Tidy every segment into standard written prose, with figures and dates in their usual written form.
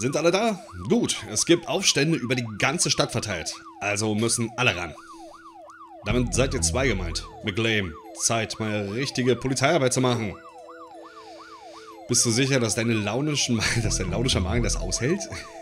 Sind alle da? Gut, es gibt Aufstände über die ganze Stadt verteilt. Also müssen alle ran. Damit seid ihr zwei gemeint. McLean, Zeit, mal richtige Polizeiarbeit zu machen. Bist du sicher, dass dein launischer Magen das aushält?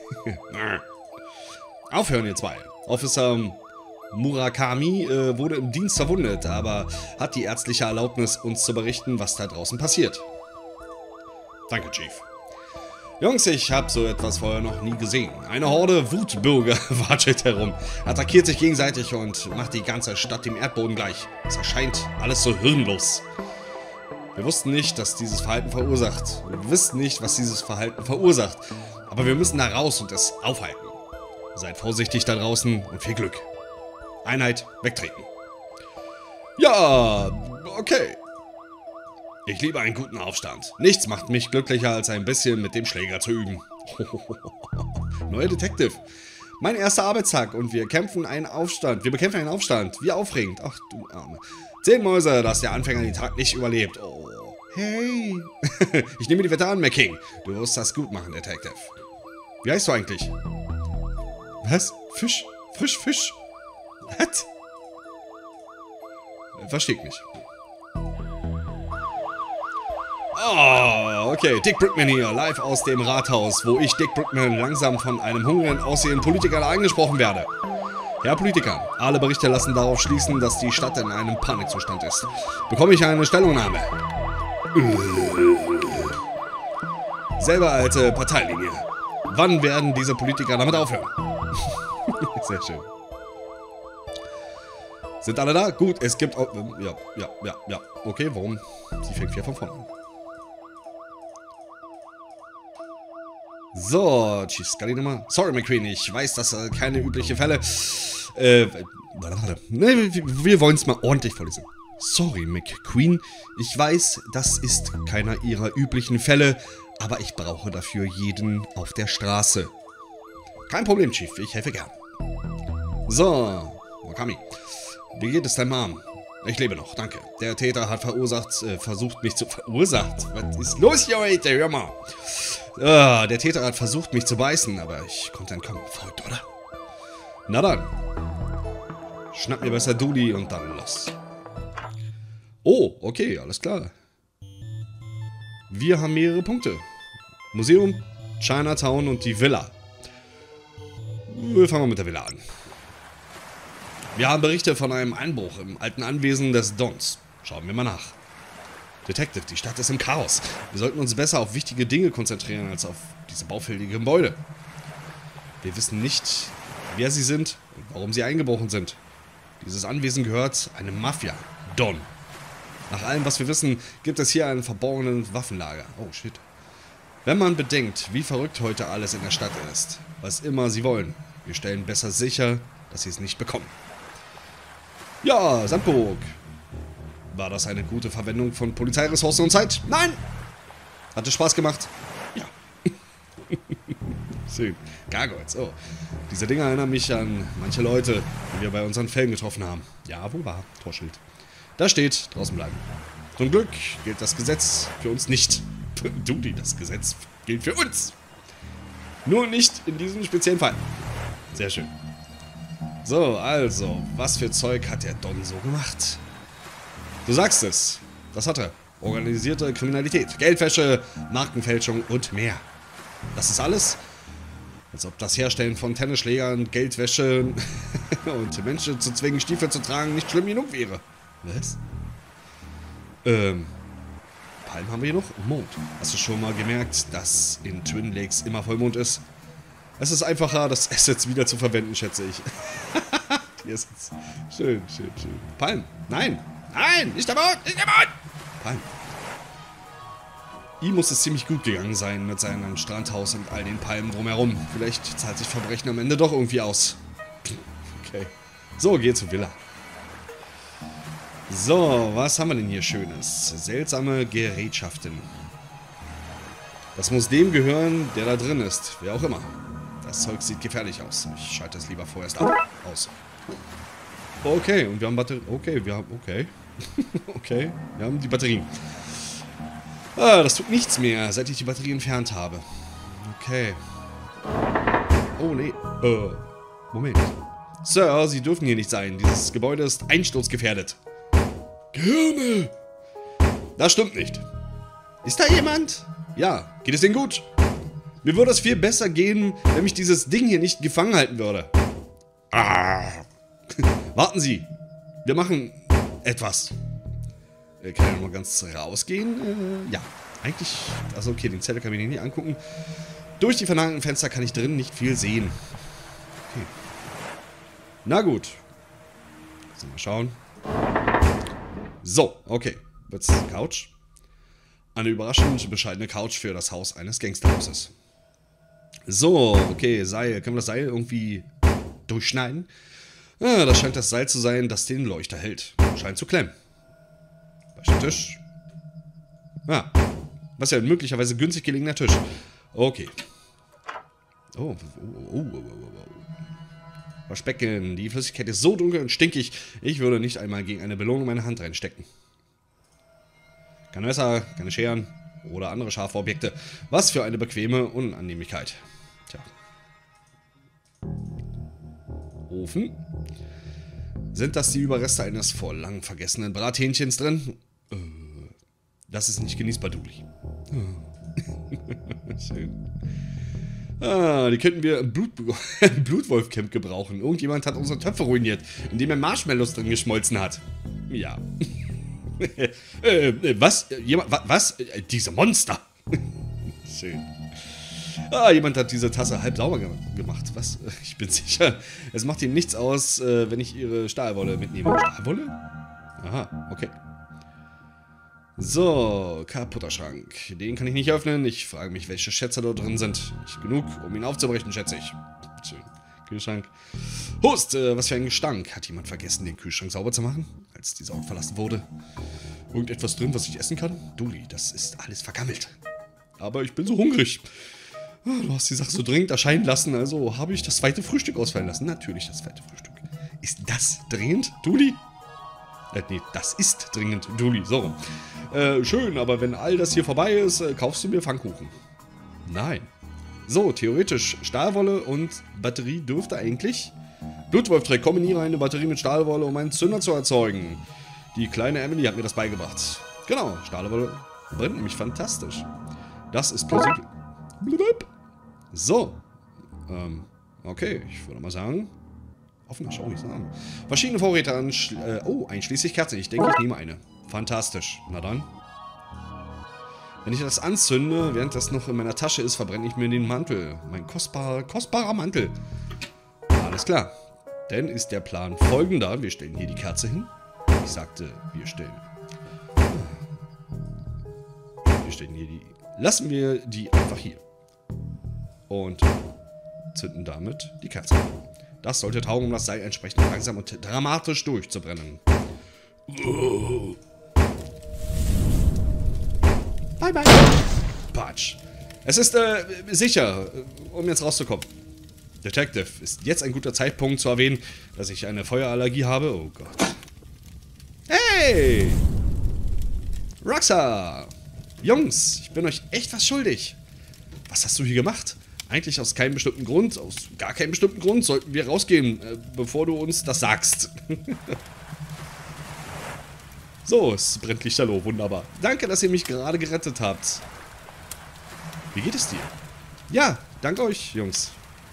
Aufhören, ihr zwei. Officer Murakami wurde im Dienst verwundet, aber hat die ärztliche Erlaubnis, uns zu berichten, was da draußen passiert. Danke, Chief. Jungs, ich habe so etwas vorher noch nie gesehen. Eine Horde Wutbürger watschelt herum, attackiert sich gegenseitig und macht die ganze Stadt dem Erdboden gleich. Es erscheint alles so hirnlos. Wir wussten nicht, dass dieses Verhalten verursacht. Wir wissen nicht, was dieses Verhalten verursacht. Aber wir müssen da raus und es aufhalten. Seid vorsichtig da draußen und viel Glück. Einheit, wegtreten. Ja, okay. Ich liebe einen guten Aufstand. Nichts macht mich glücklicher, als ein bisschen mit dem Schläger zu üben. Neuer Detective. Mein erster Arbeitstag und wir bekämpfen einen Aufstand. Wie aufregend. Ach du Arme. 10 Mäuse, dass der Anfänger den Tag nicht überlebt. Oh. Hey. Ich nehme die Wette an, McKing. Du wirst das gut machen, Detective. Wie heißt du eigentlich? Was? Fisch? Frisch Fisch? Was? Verstehe ich nicht. Oh, okay. Dick Brickman hier, live aus dem Rathaus, wo ich, Dick Brickman, langsam von einem hungrigen, aussehenden Politiker angesprochen werde. Herr Politiker, alle Berichte lassen darauf schließen, dass die Stadt in einem Panikzustand ist. Bekomme ich eine Stellungnahme? Selber alte Parteilinie. Wann werden diese Politiker damit aufhören? Sehr schön. Sind alle da? Gut, es gibt... Ja. Okay, warum? Sie fängt hier von vorne an. So, Chief Scully nochmal. Sorry, McQueen, ich weiß, das sind keine üblichen Fälle. Warte. Ne, wir wollen es mal ordentlich vorlesen. Sorry, McQueen, ich weiß, das ist keiner ihrer üblichen Fälle, aber ich brauche dafür jeden auf der Straße. Kein Problem, Chief, ich helfe gern. So, Wakami, wie geht es deinem Mom? Ich lebe noch, danke. Der Täter hat versucht mich zu... Verursacht? Was ist los hier heute? Hör mal. Der Täter hat versucht, mich zu beißen, aber ich konnte entkommen. Verrückt, oder? Na dann. Schnapp mir besser Dudi und dann los. Oh, okay, alles klar. Wir haben mehrere Punkte. Museum, Chinatown und die Villa. Wir fangen mal mit der Villa an. Wir haben Berichte von einem Einbruch im alten Anwesen des Dons. Schauen wir mal nach. Detective, die Stadt ist im Chaos. Wir sollten uns besser auf wichtige Dinge konzentrieren, als auf diese baufälligen Gebäude. Wir wissen nicht, wer sie sind und warum sie eingebrochen sind. Dieses Anwesen gehört einem Mafia, Don. Nach allem, was wir wissen, gibt es hier einen verborgenen Waffenlager. Oh, shit. Wenn man bedenkt, wie verrückt heute alles in der Stadt ist, was immer sie wollen, wir stellen besser sicher, dass sie es nicht bekommen. Ja, Sandburg. War das eine gute Verwendung von Polizeiressourcen und Zeit? Nein! Hat es Spaß gemacht? Ja. Schön. Gargoyles, oh. Diese Dinger erinnern mich an manche Leute, die wir bei unseren Fällen getroffen haben. Ja, wo war? Torschild. Da steht, draußen bleiben. Zum Glück gilt das Gesetz für uns nicht. Dudi, das Gesetz gilt für uns. Nur nicht in diesem speziellen Fall. Sehr schön. So, also, was für Zeug hat der Don so gemacht? Du sagst es. Das hat er. Organisierte Kriminalität, Geldwäsche, Markenfälschung und mehr. Das ist alles? Als ob das Herstellen von Tennisschlägern, Geldwäsche und Menschen zu zwingen, Stiefel zu tragen, nicht schlimm genug wäre. Was? Palmen haben wir hier noch? Mond. Hast du schon mal gemerkt, dass in Twin Lakes immer Vollmond ist? Es ist einfacher, das Assets wieder zu verwenden, schätze ich. Hier ist es. Schön. Palmen. Nein, nicht der Mond, Palmen. Ihm muss es ziemlich gut gegangen sein mit seinem Strandhaus und all den Palmen drumherum. Vielleicht zahlt sich Verbrechen am Ende doch irgendwie aus. Okay. So, geh zur Villa. So, was haben wir denn hier Schönes? Seltsame Gerätschaften. Das muss dem gehören, der da drin ist. Wer auch immer. Das Zeug sieht gefährlich aus. Ich schalte es lieber vorerst aus. Okay, und wir haben Batterien. Okay. Okay, wir haben die Batterien. Ah, das tut nichts mehr, seit ich die Batterie entfernt habe. Okay. Oh, nee. Moment. Sir, Sie dürfen hier nicht sein. Dieses Gebäude ist einsturzgefährdet. Gehirne! Das stimmt nicht. Ist da jemand? Ja. Geht es Ihnen gut? Mir würde es viel besser gehen, wenn mich dieses Ding hier nicht gefangen halten würde. Ah. Warten Sie. Wir machen etwas. Kann ich noch mal ganz rausgehen? Ja. Eigentlich... Also okay, den Zettel kann ich mir nicht angucken. Durch die vernagelten Fenster kann ich drinnen nicht viel sehen. Okay. Na gut. Also mal schauen. So, okay. Wird's Couch? Eine überraschend bescheidene Couch für das Haus eines Gangsterhauses. So, okay, Seil. Können wir das Seil irgendwie durchschneiden? Ah, das scheint das Seil zu sein, das den Leuchter hält. Scheint zu klemmen. Tisch. Ah, was ja ein möglicherweise günstig gelegener Tisch. Okay. Oh. Verspecken. Die Flüssigkeit ist so dunkel und stinkig, ich würde nicht einmal gegen eine Belohnung meine Hand reinstecken. Keine Messer, keine Scheren oder andere scharfe Objekte. Was für eine bequeme Unannehmlichkeit. Tja. Ofen. Sind das die Überreste eines vor lang vergessenen Brathähnchens drin? Das ist nicht genießbar, Dooley. Schön. Ah, die könnten wir im Blutwolf-Camp gebrauchen. Irgendjemand hat unsere Töpfe ruiniert, indem er Marshmallows drin geschmolzen hat. Ja. Was? Was? Diese Monster. Schön. Ah, jemand hat diese Tasse halb sauber gemacht. Was? Ich bin sicher. Es macht ihnen nichts aus, wenn ich ihre Stahlwolle mitnehme. Stahlwolle? Aha, okay. So, kaputter Schrank. Den kann ich nicht öffnen. Ich frage mich, welche Schätze da drin sind. Nicht genug, um ihn aufzubrechen, schätze ich. Schön. Kühlschrank. Hust, was für ein Gestank. Hat jemand vergessen, den Kühlschrank sauber zu machen, als dieser Ort verlassen wurde? Irgendetwas drin, was ich essen kann? Dooley, das ist alles vergammelt. Aber ich bin so hungrig. Du hast die Sache so dringend erscheinen lassen, also habe ich das zweite Frühstück ausfallen lassen. Natürlich das zweite Frühstück. Ist das dringend, Dooley? Nee, das ist dringend, Dooley, so rum. Schön, aber wenn all das hier vorbei ist, kaufst du mir Pfannkuchen. Nein. So, theoretisch Stahlwolle und Batterie dürfte eigentlich... Blutwolf-Dreck, kombiniere eine Batterie mit Stahlwolle, um einen Zünder zu erzeugen. Die kleine Emily hat mir das beigebracht. Genau, Stahlwolle brennt nämlich fantastisch. Das ist plausibel. So. Okay, ich würde mal sagen... Offener Schau nicht sagen. Verschiedene Vorräte an... einschließlich Kerzen. Ich denke, ich nehme eine. Fantastisch. Na dann. Wenn ich das anzünde, während das noch in meiner Tasche ist, verbrenne ich mir den Mantel. Mein kostbarer Mantel. Alles klar. Dann ist der Plan folgender. Wir stellen hier die Kerze hin. Ich sagte, wir stellen hier die... Lassen wir die einfach hier. Und zünden damit die Kerze an. Das sollte taugen, um das Seil entsprechend langsam und dramatisch durchzubrennen. Bye, bye. Patsch. Es ist, sicher, um jetzt rauszukommen. Detective, ist jetzt ein guter Zeitpunkt zu erwähnen, dass ich eine Feuerallergie habe? Oh Gott. Hey! Roxa! Jungs, ich bin euch echt was schuldig. Was hast du hier gemacht? Eigentlich aus keinem bestimmten Grund, aus gar keinem bestimmten Grund sollten wir rausgehen, bevor du uns das sagst. So, es brennt lichterloh, wunderbar. Danke, dass ihr mich gerade gerettet habt. Wie geht es dir? Ja, danke euch, Jungs.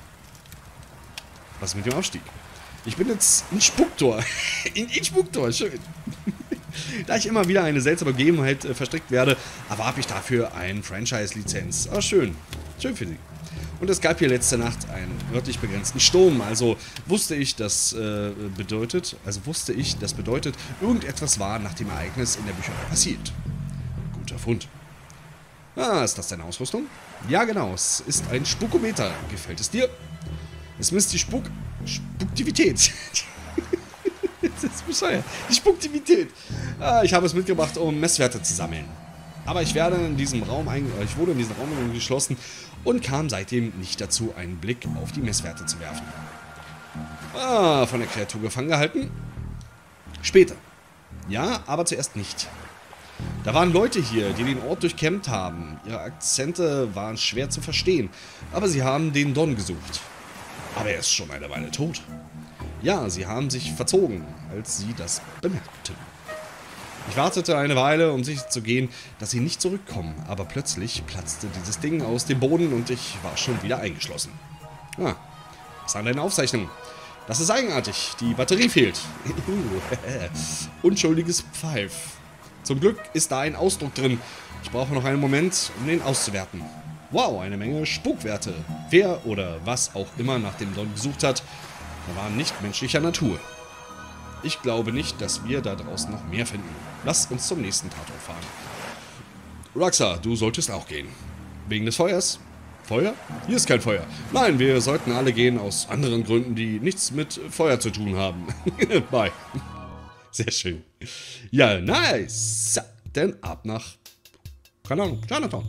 Was mit dem Aufstieg? Ich bin jetzt in Spuktor. in Spuktor, schön. Da ich immer wieder eine seltsame Begebenheit verstrickt werde, erwarb ich dafür eine Franchise-Lizenz. Ah, schön. Schön für Sie. Und es gab hier letzte Nacht einen örtlich begrenzten Sturm, also wusste ich, das bedeutet, irgendetwas war nach dem Ereignis in der Bücherei passiert. Guter Fund. Ah, ist das deine Ausrüstung? Ja, genau, es ist ein Spukometer. Gefällt es dir? Es misst die Spuktivität. Das ist bescheuert. Die Spuktivität. Ah, ich habe es mitgebracht, um Messwerte zu sammeln. Aber ich wurde in diesem Raum geschlossen und kam seitdem nicht dazu, einen Blick auf die Messwerte zu werfen. Ah, von der Kreatur gefangen gehalten? Später. Ja, aber zuerst nicht. Da waren Leute hier, die den Ort durchkämmt haben. Ihre Akzente waren schwer zu verstehen, aber sie haben den Don gesucht. Aber er ist schon eine Weile tot. Ja, sie haben sich verzogen, als sie das bemerkten. Ich wartete eine Weile, um sicher zu gehen, dass sie nicht zurückkommen, aber plötzlich platzte dieses Ding aus dem Boden und ich war schon wieder eingeschlossen. Ah, was an deiner Aufzeichnung? Das ist eigenartig, die Batterie fehlt. Unschuldiges Pfeif. Zum Glück ist da ein Ausdruck drin. Ich brauche noch einen Moment, um den auszuwerten. Wow, eine Menge Spukwerte. Wer oder was auch immer nach dem Don gesucht hat, war nicht menschlicher Natur. Ich glaube nicht, dass wir da draußen noch mehr finden. Lass uns zum nächsten Tatort fahren. Roxa, du solltest auch gehen. Wegen des Feuers? Feuer? Hier ist kein Feuer. Nein, wir sollten alle gehen aus anderen Gründen, die nichts mit Feuer zu tun haben. Bye. Sehr schön. Ja, nice. Denn ab nach, keine Ahnung, Chinatown.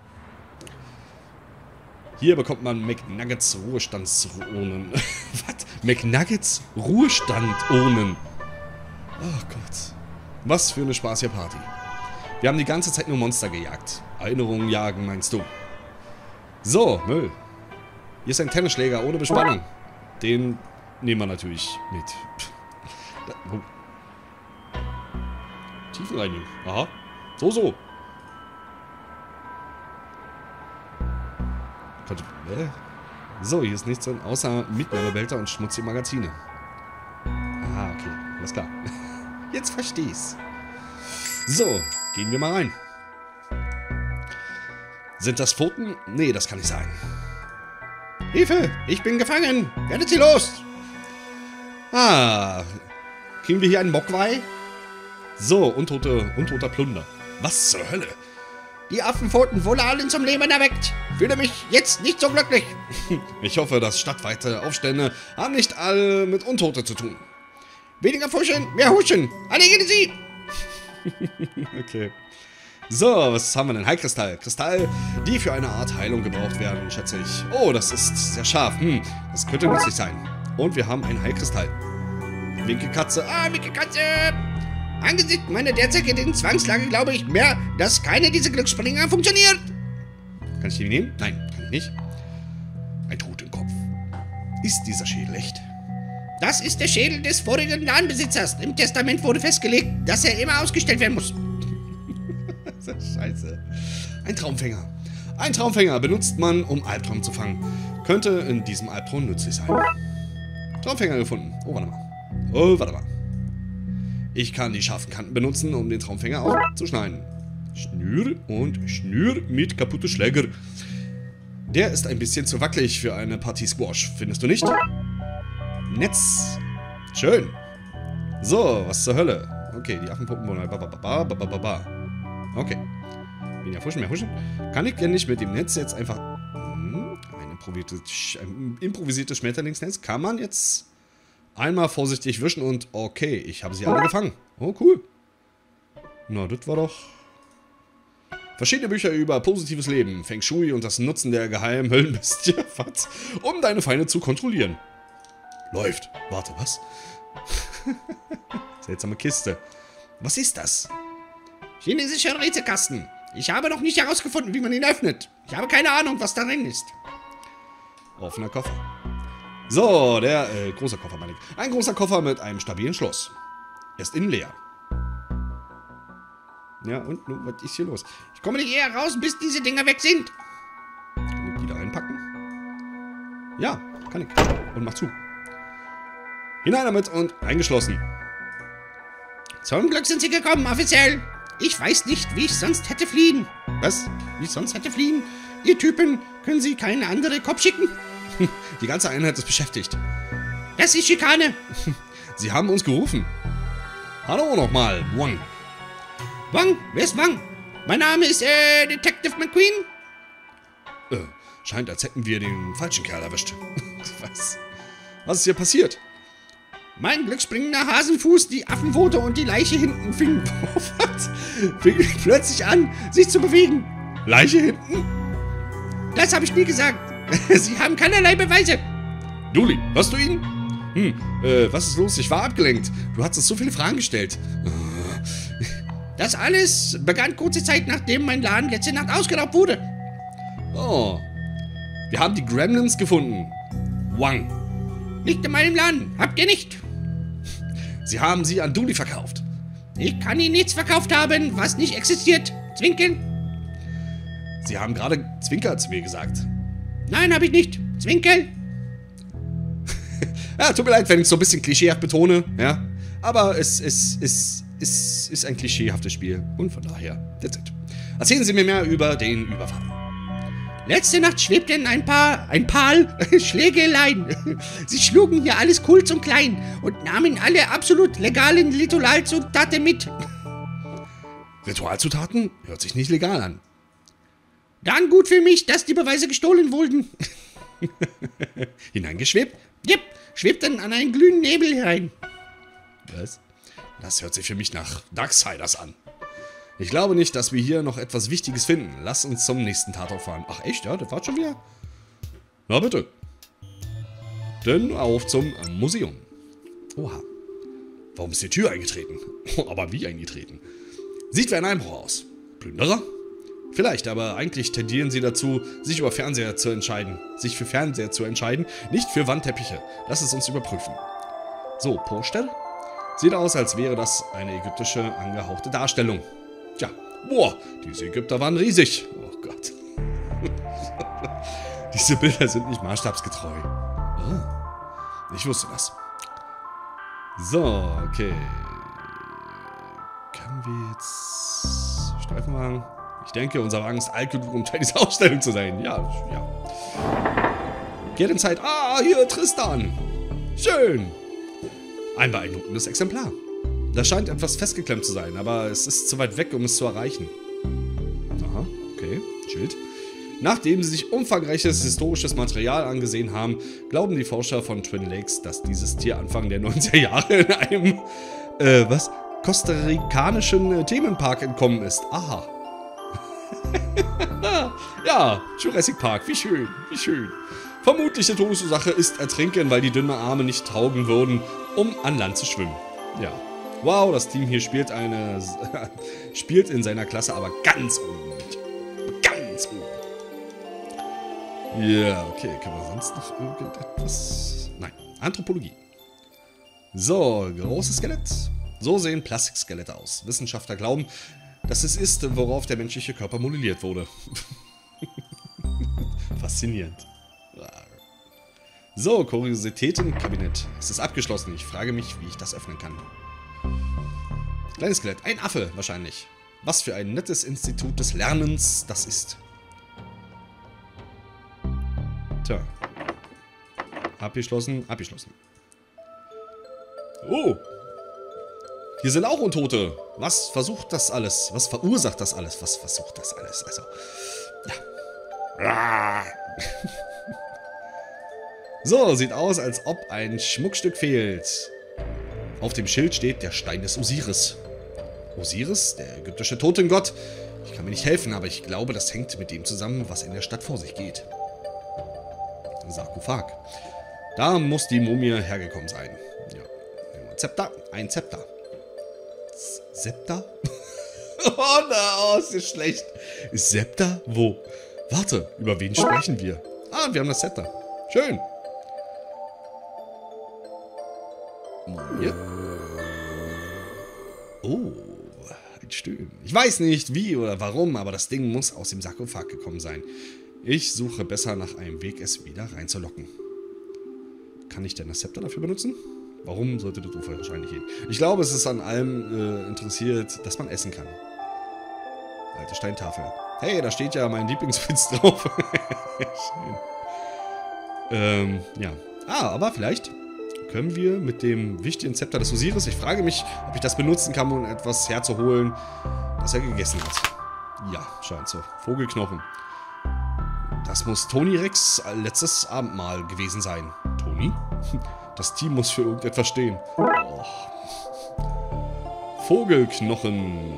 Hier bekommt man McNuggets Ruhestandsurnen. Was? McNuggets Ruhestandurnen. Oh Gott. Was für eine spaßige Party. Wir haben die ganze Zeit nur Monster gejagt. Erinnerungen jagen, meinst du? So, Müll. Hier ist ein Tennisschläger ohne Bespannung. Den nehmen wir natürlich mit. Tiefenreinigung. Aha. So. So, hier ist nichts drin, außer Mitnahmebehälter und schmutzige Magazine. Aha, okay. Alles klar. Jetzt versteh's. So, gehen wir mal rein. Sind das Pfoten? Nee, das kann nicht sein. Hilfe! Ich bin gefangen! Werdet Sie los! Ah. Kriegen wir hier einen Mogwai? So, untoter Plunder. Was zur Hölle? Die Affenpfoten wurde allen zum Leben erweckt. Fühle mich jetzt nicht so glücklich. Ich hoffe, dass stadtweite Aufstände haben nicht alle mit Untote zu tun. Weniger Fuschen, mehr Huschen. Alle gehen Sie! Okay. So, was haben wir denn? Heilkristall. Kristall, die für eine Art Heilung gebraucht werden, schätze ich. Oh, das ist sehr scharf. Das könnte nützlich sein. Und wir haben einen Heilkristall. Winkelkatze. Ah, Winkelkatze! Angesichts meiner derzeitigen Zwangslage glaube ich mehr, dass keine dieser Glücksspringer funktioniert. Kann ich die nehmen? Nein, kann ich nicht. Ein Tod im Kopf. Ist dieser Schädel echt? Das ist der Schädel des vorigen Ladenbesitzers. Im Testament wurde festgelegt, dass er immer ausgestellt werden muss. Scheiße. Ein Traumfänger. Ein Traumfänger benutzt man, um Albträume zu fangen. Könnte in diesem Albtraum nützlich sein. Traumfänger gefunden. Oh, warte mal. Ich kann die scharfen Kanten benutzen, um den Traumfänger aufzuschneiden. Schnür mit kaputte Schläger. Der ist ein bisschen zu wackelig für eine Partie Squash, findest du nicht? Netz. Schön. So, was zur Hölle? Okay, die Affenpuppen wollen Okay. Weniger Fuschen, mehr Huschen. Kann ich denn nicht mit dem Netz jetzt einfach... ein improvisiertes Schmetterlingsnetz kann man jetzt... Einmal vorsichtig wischen und okay, ich habe sie alle gefangen. Oh, cool. Na, das war doch... Verschiedene Bücher über positives Leben, Feng Shui und das Nutzen der geheimen Höllenbestie, was? Um deine Feinde zu kontrollieren. Läuft. Warte, was? Seltsame Kiste. Was ist das? Chinesischer Rätselkasten. Ich habe noch nicht herausgefunden, wie man ihn öffnet. Ich habe keine Ahnung, was darin ist. Offener Koffer. So, der großer Koffer, meine ich. Ein großer Koffer mit einem stabilen Schloss. Er ist innen leer. Ja, und nun, was ist hier los? Ich komme nicht eher raus, bis diese Dinger weg sind. Kann ich die da reinpacken? Ja, kann ich. Und mach zu. Hinein damit und eingeschlossen. Zum Glück sind sie gekommen, offiziell. Ich weiß nicht, wie ich sonst hätte fliehen. Was? Wie ich sonst hätte fliehen? Ihr Typen, können Sie keine andere Kopf schicken? Die ganze Einheit ist beschäftigt. Das ist Schikane. Sie haben uns gerufen. Hallo nochmal, Wang. Wang? Wer ist Wang? Mein Name ist, Detective McQueen. Scheint, als hätten wir den falschen Kerl erwischt. Was ist hier passiert? Mein glücksbringender Hasenfuß, die Affenpfote und die Leiche hinten fingen plötzlich an, sich zu bewegen. Leiche hinten? Das habe ich nie gesagt. Sie haben keinerlei Beweise. Duli, hörst du ihn? Was ist los? Ich war abgelenkt. Du hast uns so viele Fragen gestellt. Das alles begann kurze Zeit, nachdem mein Laden letzte Nacht ausgeraubt wurde. Oh. Wir haben die Gremlins gefunden. Wang. Nicht in meinem Laden. Habt ihr nicht? Sie haben sie an Dooley verkauft. Ich kann Ihnen nichts verkauft haben, was nicht existiert. Zwinkeln? Sie haben gerade Zwinker zu mir gesagt. Nein, habe ich nicht. Zwinkel? Ja, tut mir leid, wenn ich so ein bisschen klischeehaft betone, ja. Aber es ist ein klischeehaftes Spiel. Und von daher, that's it. Erzählen Sie mir mehr über den Überfall. Letzte Nacht schwebten ein paar Schlägeleien. Sie schlugen hier alles kurz und klein und nahmen alle absolut legalen Ritualzutaten mit. Ritualzutaten? Hört sich nicht legal an. Dann gut für mich, dass die Beweise gestohlen wurden. Hineingeschwebt? Jep, schwebten an einen glühenden Nebel herein. Was? Das hört sich für mich nach Darksiders an. Ich glaube nicht, dass wir hier noch etwas Wichtiges finden. Lass uns zum nächsten Tatort fahren. Ach echt, ja? Das war schon wieder? Na bitte. Dann auf zum Museum. Oha. Warum ist die Tür eingetreten? Aber wie eingetreten? Sieht wie ein Einbruch aus. Plünderer? Vielleicht, aber eigentlich tendieren sie dazu, sich für Fernseher zu entscheiden, nicht für Wandteppiche. Lass es uns überprüfen. So, Poster? Sieht aus, als wäre das eine ägyptische angehauchte Darstellung. Tja, boah, diese Ägypter waren riesig. Oh Gott. Diese Bilder sind nicht maßstabsgetreu. Oh, ich wusste das. So, okay. Können wir jetzt... Streifenwagen? Ich denke, unser Wagen ist alt genug, um Teil dieser Ausstellung zu sein. Ja, ja. Geht in Zeit. Ah, hier Tristan. Schön. Ein beeindruckendes Exemplar. Das scheint etwas festgeklemmt zu sein, aber es ist zu weit weg, um es zu erreichen. Aha, okay. Schild. Nachdem sie sich umfangreiches historisches Material angesehen haben, glauben die Forscher von Twin Lakes, dass dieses Tier Anfang der 90er Jahre in einem, kostarikanischen Themenpark entkommen ist. Aha. Ja, Jurassic Park, wie schön, wie schön. Vermutliche Todesursache ist Ertrinken, weil die dünnen Arme nicht taugen würden, um an Land zu schwimmen. Ja. Wow, das Team hier spielt in seiner Klasse aber ganz oben mit. Ganz oben. Ja, okay. Können wir sonst noch irgendetwas? Nein. Anthropologie. So, großes Skelett. So sehen Plastikskelette aus. Wissenschaftler glauben, dass es ist, worauf der menschliche Körper modelliert wurde. Faszinierend. So, Kuriositätenkabinett. Es ist abgeschlossen. Ich frage mich, wie ich das öffnen kann. Kleines Skelett. Ein Affe, wahrscheinlich. Was für ein nettes Institut des Lernens das ist. Tja. Abgeschlossen, abgeschlossen. Oh. Hier sind auch Untote. Was versucht das alles? Was verursacht das alles? Was versucht das alles? Also, ja. So, sieht aus, als ob ein Schmuckstück fehlt. Auf dem Schild steht der Stein des Osiris. Osiris, der ägyptische Totengott. Ich kann mir nicht helfen, aber ich glaube, das hängt mit dem zusammen, was in der Stadt vor sich geht. Sarkophag. Da muss die Mumie hergekommen sein. Ja. Zepter. Ein Zepter. Zepter? Oh, no, ist das schlecht. Ist Zepter? Wo? Warte, über wen sprechen wir? Ah, wir haben das Zepter. Schön. Mumie. Oh, ein Stück. Ich weiß nicht, wie oder warum, aber das Ding muss aus dem Sarkophag gekommen sein. Ich suche besser nach einem Weg, es wieder reinzulocken. Kann ich denn das Zepter dafür benutzen? Warum sollte das Ufer wahrscheinlich gehen? Ich glaube, es ist an allem interessiert, dass man essen kann. Alte Steintafel. Hey, da steht ja mein Lieblingswitz drauf. Schön. Ja. Ah, aber vielleicht können wir mit dem wichtigen Zepter des Osiris, ich frage mich, ob ich das benutzen kann, um etwas herzuholen, das er gegessen hat. Ja, scheint so. Vogelknochen. Das muss Tony Rex letztes Abendmahl gewesen sein. Tony? Das Team muss für irgendetwas stehen. Oh. Vogelknochen.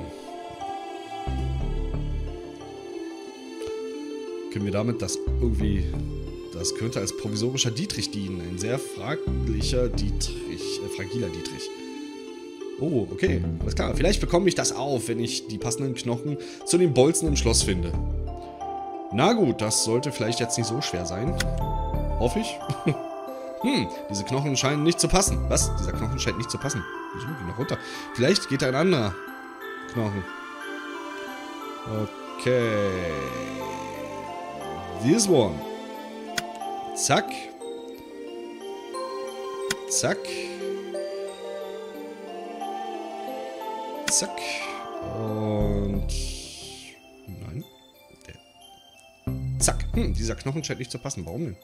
Können wir damit das irgendwie... Das könnte als provisorischer Dietrich dienen. Ein sehr fragiler Dietrich. Oh, okay. Alles klar. Vielleicht bekomme ich das auf, wenn ich die passenden Knochen zu den Bolzen im Schloss finde. Na gut, das sollte vielleicht jetzt nicht so schwer sein. Hoffe ich. Diese Knochen scheinen nicht zu passen. Was? Dieser Knochen scheint nicht zu passen. Wieso? Geh noch runter. Vielleicht geht da ein anderer Knochen. Okay. This one. Zack. Zack. Zack. Und... Nein. Zack. Dieser Knochen scheint nicht zu passen. Warum denn?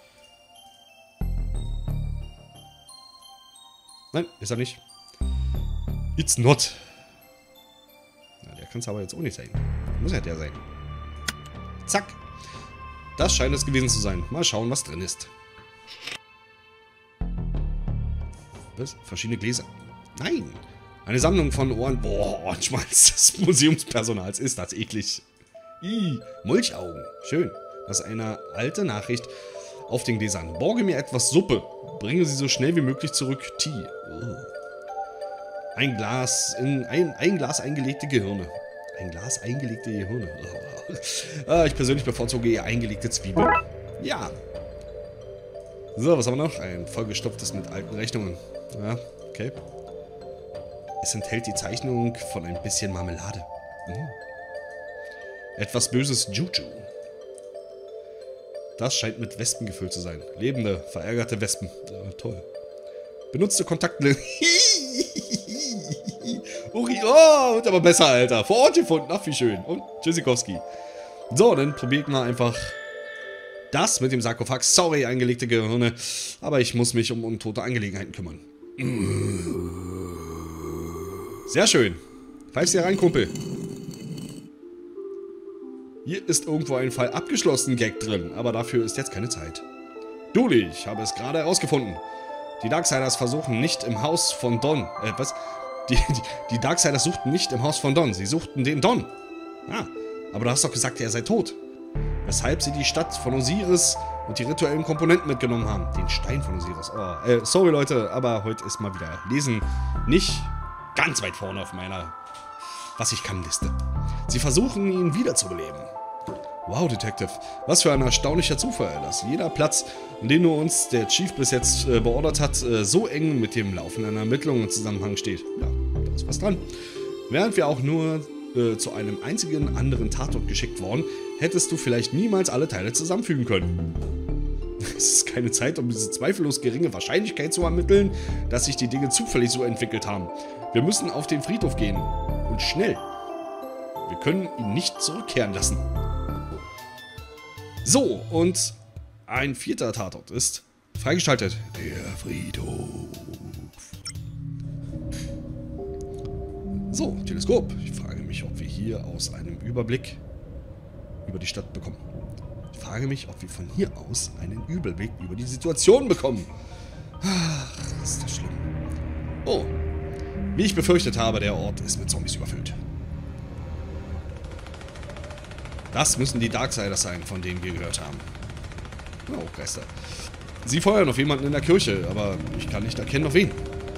Nein, ist er nicht. It's not. Na, der kann es aber jetzt auch nicht sein. Muss ja der sein. Zack. Das scheint es gewesen zu sein. Mal schauen, was drin ist. Was? Verschiedene Gläser. Nein. Eine Sammlung von Ohren... Boah, Ohrenschmalz des Museumspersonals. Ist das eklig. Mulchaugen. Schön. Das ist eine alte Nachricht auf den Gläsern. Borge mir etwas Suppe. Bringe sie so schnell wie möglich zurück. Tee. Oh. Ein Glas eingelegte Gehirne. Ein Glas eingelegte Gehirne. Oh. Ich persönlich bevorzuge eher eingelegte Zwiebeln. Ja. So, was haben wir noch? Ein vollgestopftes mit alten Rechnungen. Ja, okay. Es enthält die Zeichnung von ein bisschen Marmelade. Etwas böses Juju. Das scheint mit Wespen gefüllt zu sein. Lebende, verärgerte Wespen. Toll. Benutzte Kontaktlinsen. Uri, oh, wird aber besser, Alter. Vor Ort gefunden. Ach, wie schön. Und Tschüssikowski. So, dann probieren wir einfach das mit dem Sarkophag. Sorry, eingelegte Gehirne. Aber ich muss mich um untote Angelegenheiten kümmern. Sehr schön. Pfeifst hier rein, Kumpel. Hier ist irgendwo ein Fall abgeschlossen Gag drin, aber dafür ist jetzt keine Zeit. Dooley, ich habe es gerade herausgefunden. Die Darksiders versuchen nicht im Haus von Don. Was? Die Darksiders suchten nicht im Haus von Don, sie suchten den Don. Ah, aber du hast doch gesagt, er sei tot. Weshalb sie die Stadt von Osiris und die rituellen Komponenten mitgenommen haben. Den Stein von Osiris. Oh, sorry Leute, aber heute ist mal wieder Lesen nicht ganz weit vorne auf meiner Was-ich-kann-Liste. Sie versuchen, ihn wiederzubeleben. Wow, Detective, was für ein erstaunlicher Zufall, dass jeder Platz, an dem uns der Chief bis jetzt beordert hat, so eng mit dem laufenden Ermittlungen im Zusammenhang steht. Ja, da ist was dran. Während wir auch nur zu einem einzigen anderen Tatort geschickt worden, hättest du vielleicht niemals alle Teile zusammenfügen können. Es ist keine Zeit, um diese zweifellos geringe Wahrscheinlichkeit zu ermitteln, dass sich die Dinge zufällig so entwickelt haben. Wir müssen auf den Friedhof gehen. Und schnell. Wir können ihn nicht zurückkehren lassen. So, und ein vierter Tatort ist freigeschaltet. Der Friedhof. So, Teleskop. Ich frage mich, ob wir hier aus einem Überblick über die Stadt bekommen. Ich frage mich, ob wir von hier aus einen Überblick über die Situation bekommen. Ach, ist das schlimm. Oh, wie ich befürchtet habe, der Ort ist mit Zombies überfüllt. Das müssen die Darksiders sein, von denen wir gehört haben. Oh, Geister. Sie feuern auf jemanden in der Kirche, aber ich kann nicht erkennen, auf wen.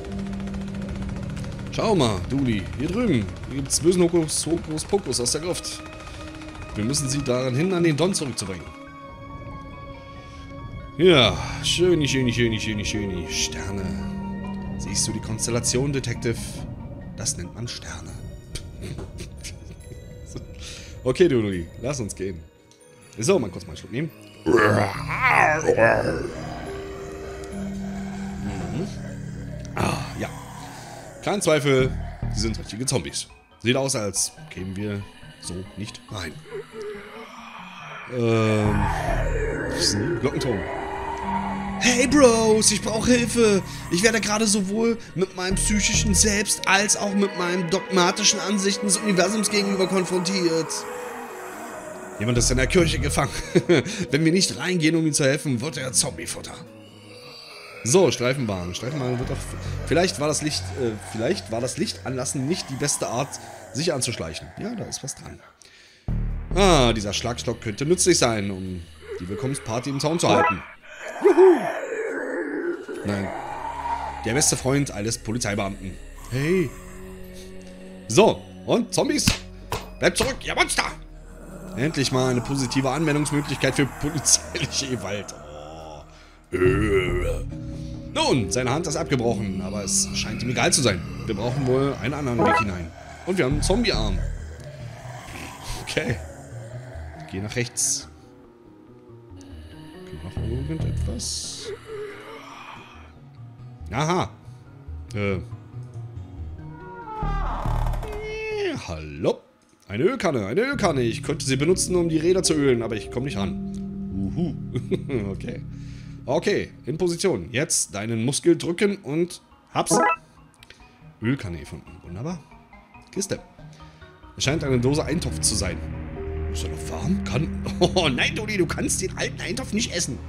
Schau mal, Dooley, hier drüben. Hier gibt's bösen Hokuspokus aus der Gruft. Wir müssen sie daran hindern, den Don zurückzubringen. Ja, schöni. Sterne. Siehst du die Konstellation, Detective? Das nennt man Sterne. Okay, Dooley, lass uns gehen. So, mal kurz mal einen Schluck nehmen. Ah, ja. Kein Zweifel, sie sind richtige Zombies. Sieht aus, als kämen wir so nicht rein. Was ist denn? Glockenton. Hey Bros, ich brauche Hilfe. Ich werde gerade sowohl mit meinem psychischen Selbst als auch mit meinen dogmatischen Ansichten des Universums gegenüber konfrontiert. Jemand ist in der Kirche gefangen. Wenn wir nicht reingehen, um ihm zu helfen, wird er Zombiefutter. So, Streifenbahn. Streifenbahn wird doch... Vielleicht war das Licht anlassen nicht die beste Art, sich anzuschleichen. Ja, da ist was dran. Ah, dieser Schlagstock könnte nützlich sein, um die Willkommensparty im Zaun zu halten. Juhu! Nein. Der beste Freund eines Polizeibeamten. Hey. So, und Zombies? Bleibt zurück, ihr Monster! Endlich mal eine positive Anwendungsmöglichkeit für polizeiliche Gewalt. Oh. Nun, seine Hand ist abgebrochen, aber es scheint ihm egal zu sein. Wir brauchen wohl einen anderen Weg hinein. Und wir haben einen Zombie-Arm. Okay. Geh nach rechts. Noch irgendetwas? Aha. Hallo? Eine Ölkanne, eine Ölkanne. Ich könnte sie benutzen, um die Räder zu ölen, aber ich komme nicht ran. Okay. Okay, in Position. Jetzt deinen Muskel drücken und hab's. Ölkanne gefunden. Wunderbar. Kiste. Es scheint eine Dose Eintopf zu sein. Ist er noch warm? Oh nein, Dodi, du kannst den alten Eintopf nicht essen.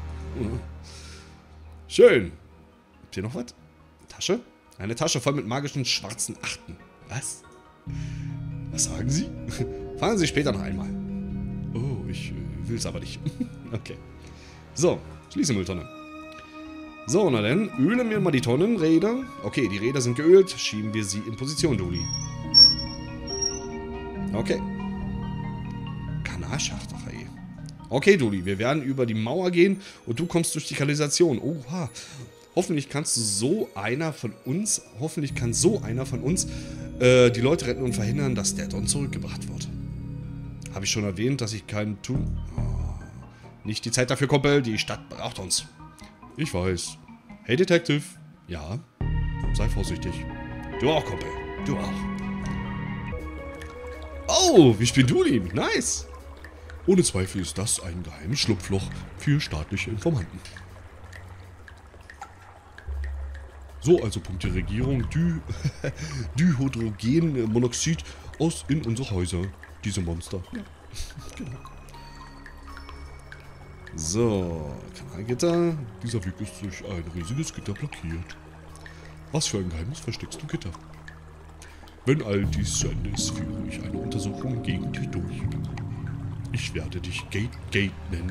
Schön. Habt ihr noch was? Tasche? Eine Tasche voll mit magischen schwarzen Achten. Was? Was sagen Sie? Fahren Sie später noch einmal. Oh, ich will's aber nicht. Okay. So, schließe Mülltonne. So, na dann, ölen wir mal die Tonnenräder. Okay, die Räder sind geölt. Schieben wir sie in Position, Dodi. Okay. Kanalschacht, ach ey. Okay, Dodi, wir werden über die Mauer gehen und du kommst durch die Kanalisation. Oha. Hoffentlich kann so einer von uns die Leute retten und verhindern, dass der Don zurückgebracht wird. Habe ich schon erwähnt, dass ich keinen tun... Oh, nicht die Zeit dafür, Kumpel. Die Stadt braucht uns. Ich weiß. Hey, Detective. Ja. Sei vorsichtig. Du auch, Kumpel. Du auch. Oh, wir spielen Dueling. Nice. Ohne Zweifel ist das ein geheimes Schlupfloch für staatliche Informanten. So, also pumpt die Regierung Dihydrogenmonoxid in unsere Häuser. Diese Monster. Ja, genau. So, Kanalgitter. Dieser Weg ist durch ein riesiges Gitter blockiert. Was für ein Geheimnis versteckst du, Gitter? Wenn all dies zu Ende ist, führe ich eine Untersuchung gegen dich durch. Ich werde dich Gate nennen.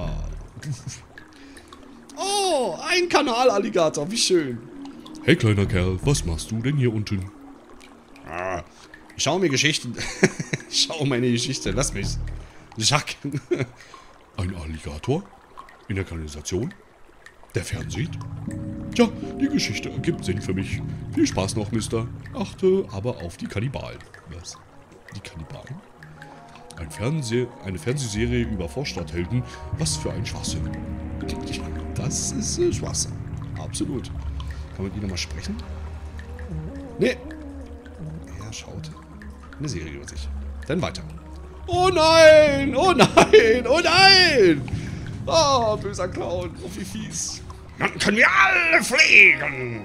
Oh, ein Kanalalligator, wie schön. Hey, kleiner Kerl, was machst du denn hier unten? Ich schaue mir Geschichten... Ich schaue meine Geschichte, lass mich. Jacques. Ein Alligator? In der Kanalisation? Der fernsieht? Tja, die Geschichte ergibt Sinn für mich. Viel Spaß noch, Mister. Achte aber auf die Kannibalen. Was? Die Kannibalen? Eine Fernsehserie über Vorstadthelden. Was für ein Schwachsinn. Das ist Schwachsinn. Absolut. Kann man mit ihnen mal sprechen? Nee. Er schaut eine Serie über sich. Dann weiter. Oh nein! Oh nein! Oh nein! Oh, böser Clown. Oh, wie fies. Dann können wir alle fliegen.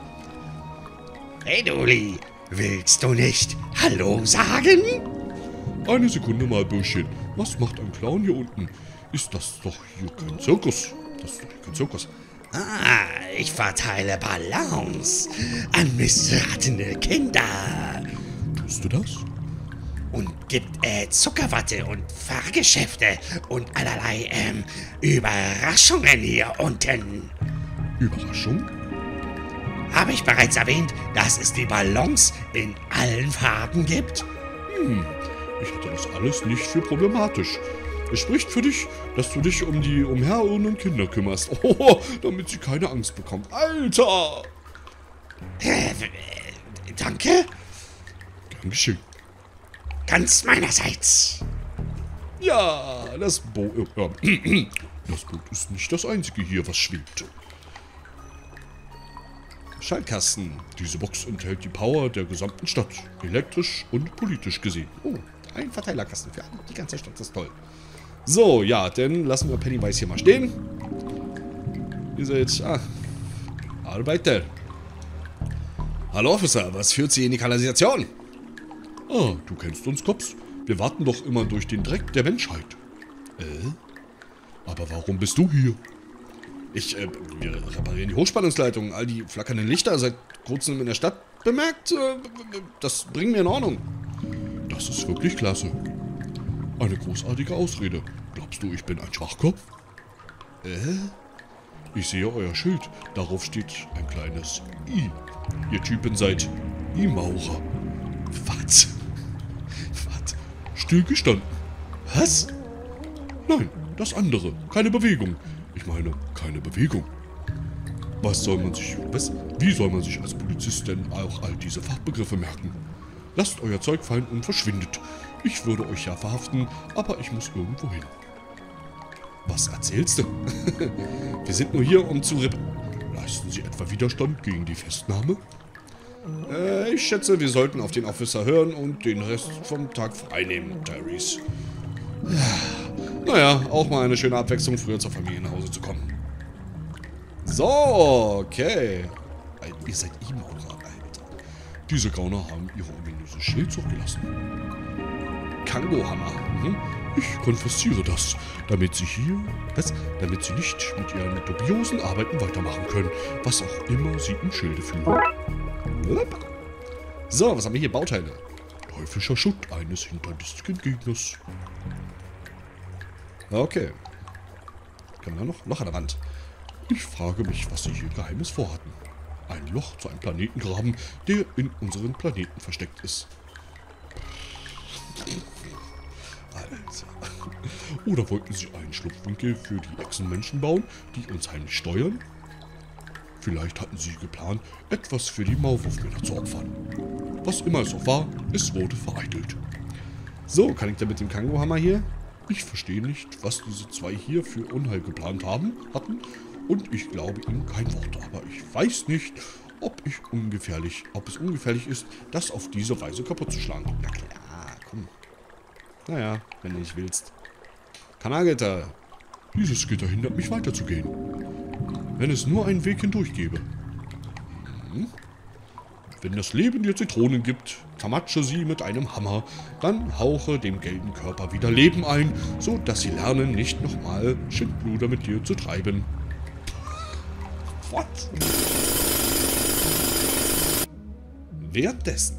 Hey, Doli. Willst du nicht Hallo sagen? Eine Sekunde mal, Bürschchen. Was macht ein Clown hier unten? Ist das doch hier kein Zirkus? Das ist doch hier kein Zirkus. Ah, ich verteile Ballons an missratene Kinder. Tust du das? Und gibt Zuckerwatte und Fahrgeschäfte und allerlei Überraschungen hier unten. Überraschung? Habe ich bereits erwähnt, dass es die Ballons in allen Farben gibt? Ich hatte das alles nicht für problematisch. Es spricht für dich, dass du dich um die umherirrenden Kinder kümmerst. Oh, damit sie keine Angst bekommen. Alter! Danke? Gern geschehen. Ganz meinerseits. Ja, das Boot ist nicht das einzige hier, was schwebt. Schaltkasten. Diese Box enthält die Power der gesamten Stadt. Elektrisch und politisch gesehen. Oh, ein Verteilerkasten für die ganze Stadt. Das ist toll. So, ja, dann lassen wir Pennywise hier mal stehen. Ihr seht, Arbeiter. Hallo, Officer, was führt Sie in die Kanalisation? Ah, du kennst uns, Cops. Wir warten doch immer durch den Dreck der Menschheit. Aber warum bist du hier? Wir reparieren die Hochspannungsleitung. All die flackernden Lichter seit kurzem in der Stadt bemerkt. Das bringen wir in Ordnung. Das ist wirklich klasse. Eine großartige Ausrede. Glaubst du, ich bin ein Schwachkopf? Ich sehe euer Schild. Darauf steht ein kleines I. Ihr Typen seid Imaurer. Was? Was? Stillgestanden. Was? Nein, das andere. Keine Bewegung. Ich meine, keine Bewegung. Was soll man sich... Was? Wie soll man sich als Polizist denn auch all diese Fachbegriffe merken? Lasst euer Zeug fallen und verschwindet. Ich würde euch ja verhaften, aber ich muss irgendwo hin. Was erzählst du? Wir sind nur hier, um zu Leisten Sie etwa Widerstand gegen die Festnahme? Ich schätze, wir sollten auf den Officer hören und den Rest vom Tag freinehmen, Tyrese. Naja, auch mal eine schöne Abwechslung, früher zur Familie nach Hause zu kommen. So, okay. Ihr seid Imaurer, Alter. Diese Gauner haben ihre ominöse Schildzucht gelassen. Kangohammer. Ich konfessiere das, damit sie hier... Was? Damit sie nicht mit ihren dubiosen Arbeiten weitermachen können, was auch immer sie im Schilde führen. So, was haben wir hier? Bauteile. Teuflischer Schutt eines hinterlistigen Gegners. Okay. Kann man da noch? Loch an der Wand. Ich frage mich, was sie hier Geheimes vorhatten. Ein Loch zu einem Planeten graben, der in unseren Planeten versteckt ist. Alter. Oder wollten sie einen Schlupfwinkel für die Echsenmenschen bauen, die uns heimlich steuern? Vielleicht hatten sie geplant, etwas für die Maulwurfmänner zu opfern. Was immer es auch war, es wurde vereitelt. So, kann ich da mit dem Kangohammer hier? Ich verstehe nicht, was diese zwei hier für Unheil geplant hatten, und ich glaube ihnen kein Wort, aber ich weiß nicht, ob es ungefährlich ist, das auf diese Weise kaputt zu schlagen. Na klar, komm. Naja, wenn du nicht willst. Kanalgitter. Dieses Gitter hindert mich weiterzugehen. Wenn es nur einen Weg hindurch gäbe. Wenn das Leben dir Zitronen gibt, zermatsche sie mit einem Hammer, dann hauche dem gelben Körper wieder Leben ein, so dass sie lernen, nicht nochmal Schindluder mit dir zu treiben. What? Währenddessen.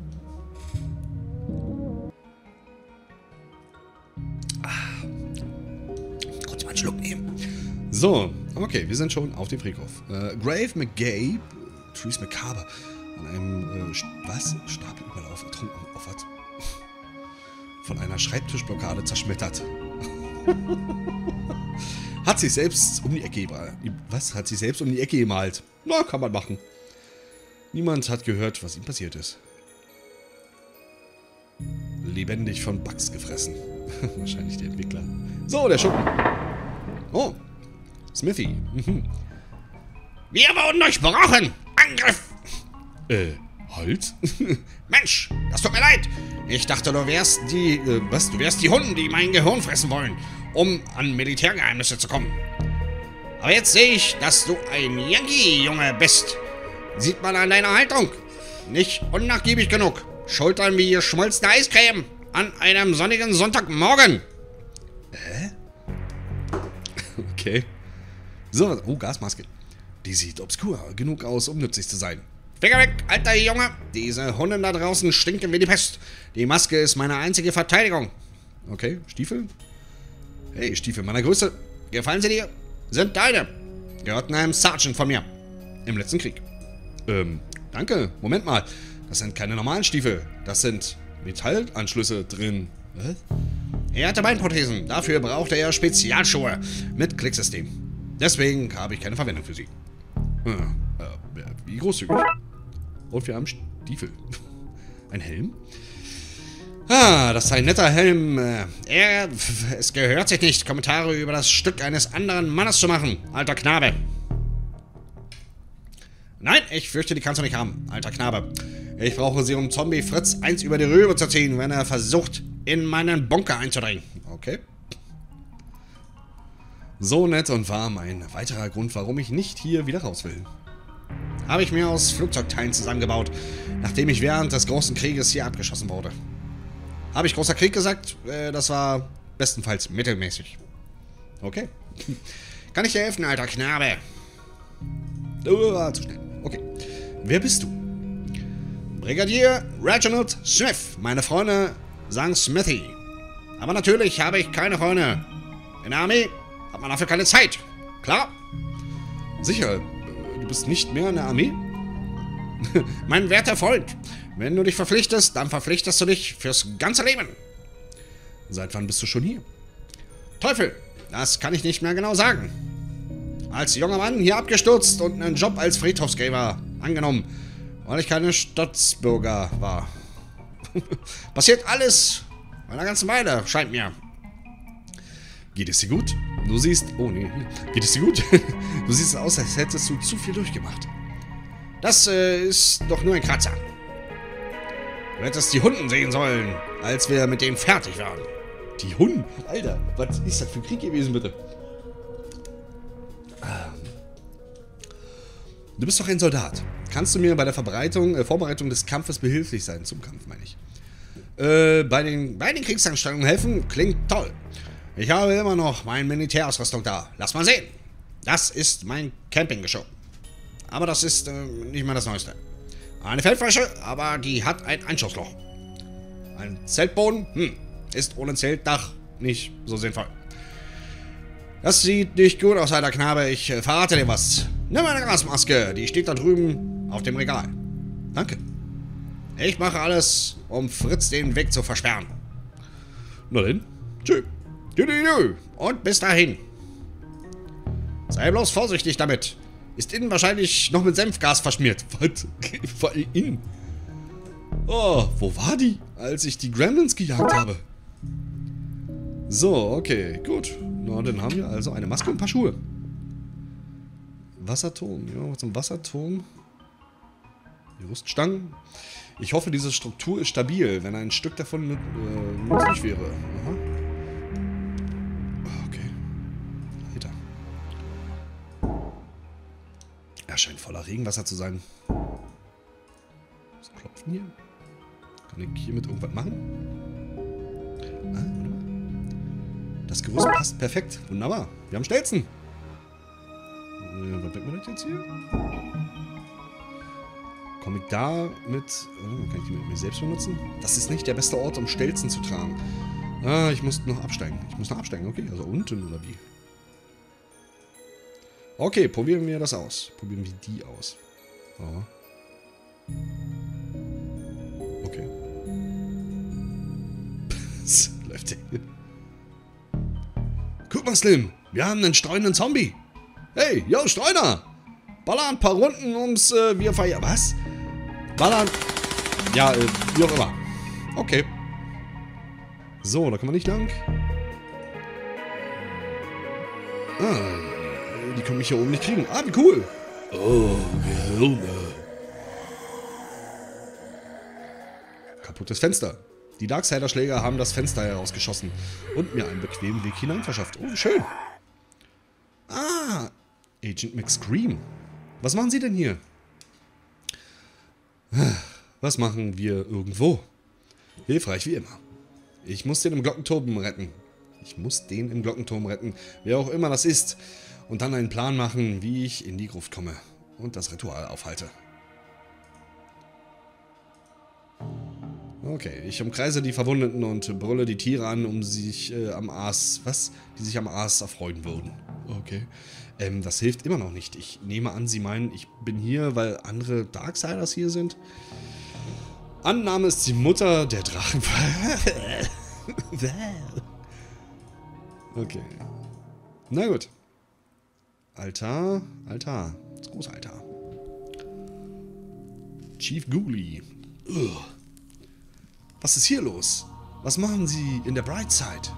Kurz mal einen Schluck nehmen. So, okay, wir sind schon auf dem Friedhof. Grave McGabe, Therese Macabre, an einem, Stapel überlaufen, ertrunken, auf was? Von einer Schreibtischblockade zerschmettert. Hat sich selbst um die Ecke Hat sich selbst um die Ecke gemalt. Na, kann man machen. Niemand hat gehört, was ihm passiert ist. Lebendig von Bugs gefressen. Wahrscheinlich der Entwickler. So, der Schuppen. Oh, Smithy. Wir wurden durchbrochen! Angriff! Halt? Mensch, das tut mir leid. Ich dachte, du wärst die... Du wärst die Hunde, die mein Gehirn fressen wollen, um an Militärgeheimnisse zu kommen. Aber jetzt sehe ich, dass du ein Yankee-Junge bist. Sieht man an deiner Haltung. Nicht unnachgiebig genug. Schultern wie geschmolzene Eiscreme an einem sonnigen Sonntagmorgen. Okay. So, oh, Gasmaske. Die sieht obskur genug aus, um nützlich zu sein. Finger weg, alter Junge. Diese Hunde da draußen stinken wie die Pest. Die Maske ist meine einzige Verteidigung. Okay, Stiefel. Hey, Stiefel meiner Größe. Gefallen sie dir? Sind deine. Gehörten einem Sergeant von mir. Im letzten Krieg. Danke. Moment mal. Das sind keine normalen Stiefel. Das sind Metallanschlüsse drin. Was? Er hatte Beinprothesen. Dafür brauchte er Spezialschuhe mit Klicksystem. Deswegen habe ich keine Verwendung für sie. Wie großzügig. Und wir haben Stiefel. Ein Helm? Ah, das ist ein netter Helm. Es gehört sich nicht, Kommentare über das Stück eines anderen Mannes zu machen, alter Knabe. Nein, ich fürchte, die kannst du nicht haben, alter Knabe. Ich brauche sie, um Zombie Fritz 1 über die Rübe zu ziehen, wenn er versucht, in meinen Bunker einzudringen. Okay. So nett und warm. Ein weiterer Grund, warum ich nicht hier wieder raus will. Habe ich mir aus Flugzeugteilen zusammengebaut, nachdem ich während des Großen Krieges hier abgeschossen wurde. Habe ich großer Krieg gesagt? Das war bestenfalls mittelmäßig. Okay. Kann ich dir helfen, alter Knabe? Zu schnell. Okay. Wer bist du? Brigadier Reginald Smith. Meine Freunde sagen Smithy. Aber natürlich habe ich keine Freunde. In der Armee hat man dafür keine Zeit. Klar? Sicher. Du bist nicht mehr in der Armee? Mein werter Freund, wenn du dich verpflichtest, dann verpflichtest du dich fürs ganze Leben. Seit wann bist du schon hier? Teufel, das kann ich nicht mehr genau sagen. Als junger Mann hier abgestürzt und einen Job als Friedhofsgräber angenommen, weil ich keine Staatsbürger war. Passiert alles bei einer ganzen Weile, scheint mir. Geht es dir gut? Du siehst... Oh nee, geht es dir gut? Du siehst aus, als hättest du zu viel durchgemacht. Das ist doch nur ein Kratzer. Du hättest die Hunden sehen sollen, als wir mit denen fertig waren. Die Hunden? Alter, was ist das für ein Krieg gewesen, bitte? Du bist doch ein Soldat. Kannst du mir bei der Vorbereitung des Kampfes behilflich sein? Zum Kampf, meine ich. Bei den Kriegsanstellungen helfen klingt toll. Ich habe immer noch meine Militärausrüstung da. Lass mal sehen. Das ist mein Campinggeschirr. Aber das ist nicht mehr das Neueste. Eine Feldfläche, aber die hat ein Einschussloch. Ein Zeltboden, ist ohne Zeltdach nicht so sinnvoll. Das sieht nicht gut aus, alter Knabe. Ich verrate dir was. Nimm meine Gasmaske, die steht da drüben auf dem Regal. Danke. Ich mache alles, um Fritz den Weg zu versperren. Na denn, tschö. Und bis dahin. Sei bloß vorsichtig damit. Ist innen wahrscheinlich noch mit Senfgas verschmiert. Was? War innen? Oh, wo war die, als ich die Gremlins gejagt habe? So, okay, gut. Na, dann haben wir also eine Maske und ein paar Schuhe. Wasserturm, ja, zum Wasserturm. Die Rüststangen. Ich hoffe, diese Struktur ist stabil, wenn ein Stück davon nützlich wäre. Aha. Okay. Leiter. Er scheint voller Regenwasser zu sein. Was klopft denn hier? Kann ich hiermit irgendwas machen? Ah, warte mal. Das Gerüst passt perfekt. Wunderbar. Wir haben Stelzen. Was bringt mir das jetzt hier? Komme ich da mit... kann ich die mit mir selbst benutzen? Das ist nicht der beste Ort, um Stelzen zu tragen. Ah, ich muss noch absteigen. Okay, also unten oder wie? Okay, probieren wir das aus. Probieren wir die aus. Oh. Okay. Was läuft denn hier? Guck mal, Slim. Wir haben einen streunenden Zombie. Hey, yo, Streuner. Baller ein paar Runden ums wir feiern. Was? Ballern. Ja, wie auch immer. Okay. So, da kommen wir nicht lang. Ah, die können mich hier oben nicht kriegen. Ah, wie cool. Oh, Gehirne. Kaputtes Fenster. Die Darksider-Schläger haben das Fenster herausgeschossen und mir einen bequemen Weg hinein verschafft. Oh, wie schön. Ah, Agent McScream. Was machen Sie denn hier? Was machen wir irgendwo? Hilfreich wie immer. Ich muss den im Glockenturm retten. Wer auch immer das ist. Und dann einen Plan machen, wie ich in die Gruft komme und das Ritual aufhalte. Okay, ich umkreise die Verwundeten und brülle die Tiere an, um sich am Aas... Was? Die sich am Aas erfreuen würden. Okay. Das hilft immer noch nicht. Ich nehme an, Sie meinen, ich bin hier, weil andere Darksiders hier sind? Annahme ist die Mutter der Drachen... Okay. Na gut. Altar. Das große Altar. Chief Ghoulie. Ugh. Was ist hier los? Was machen Sie in der Brightside?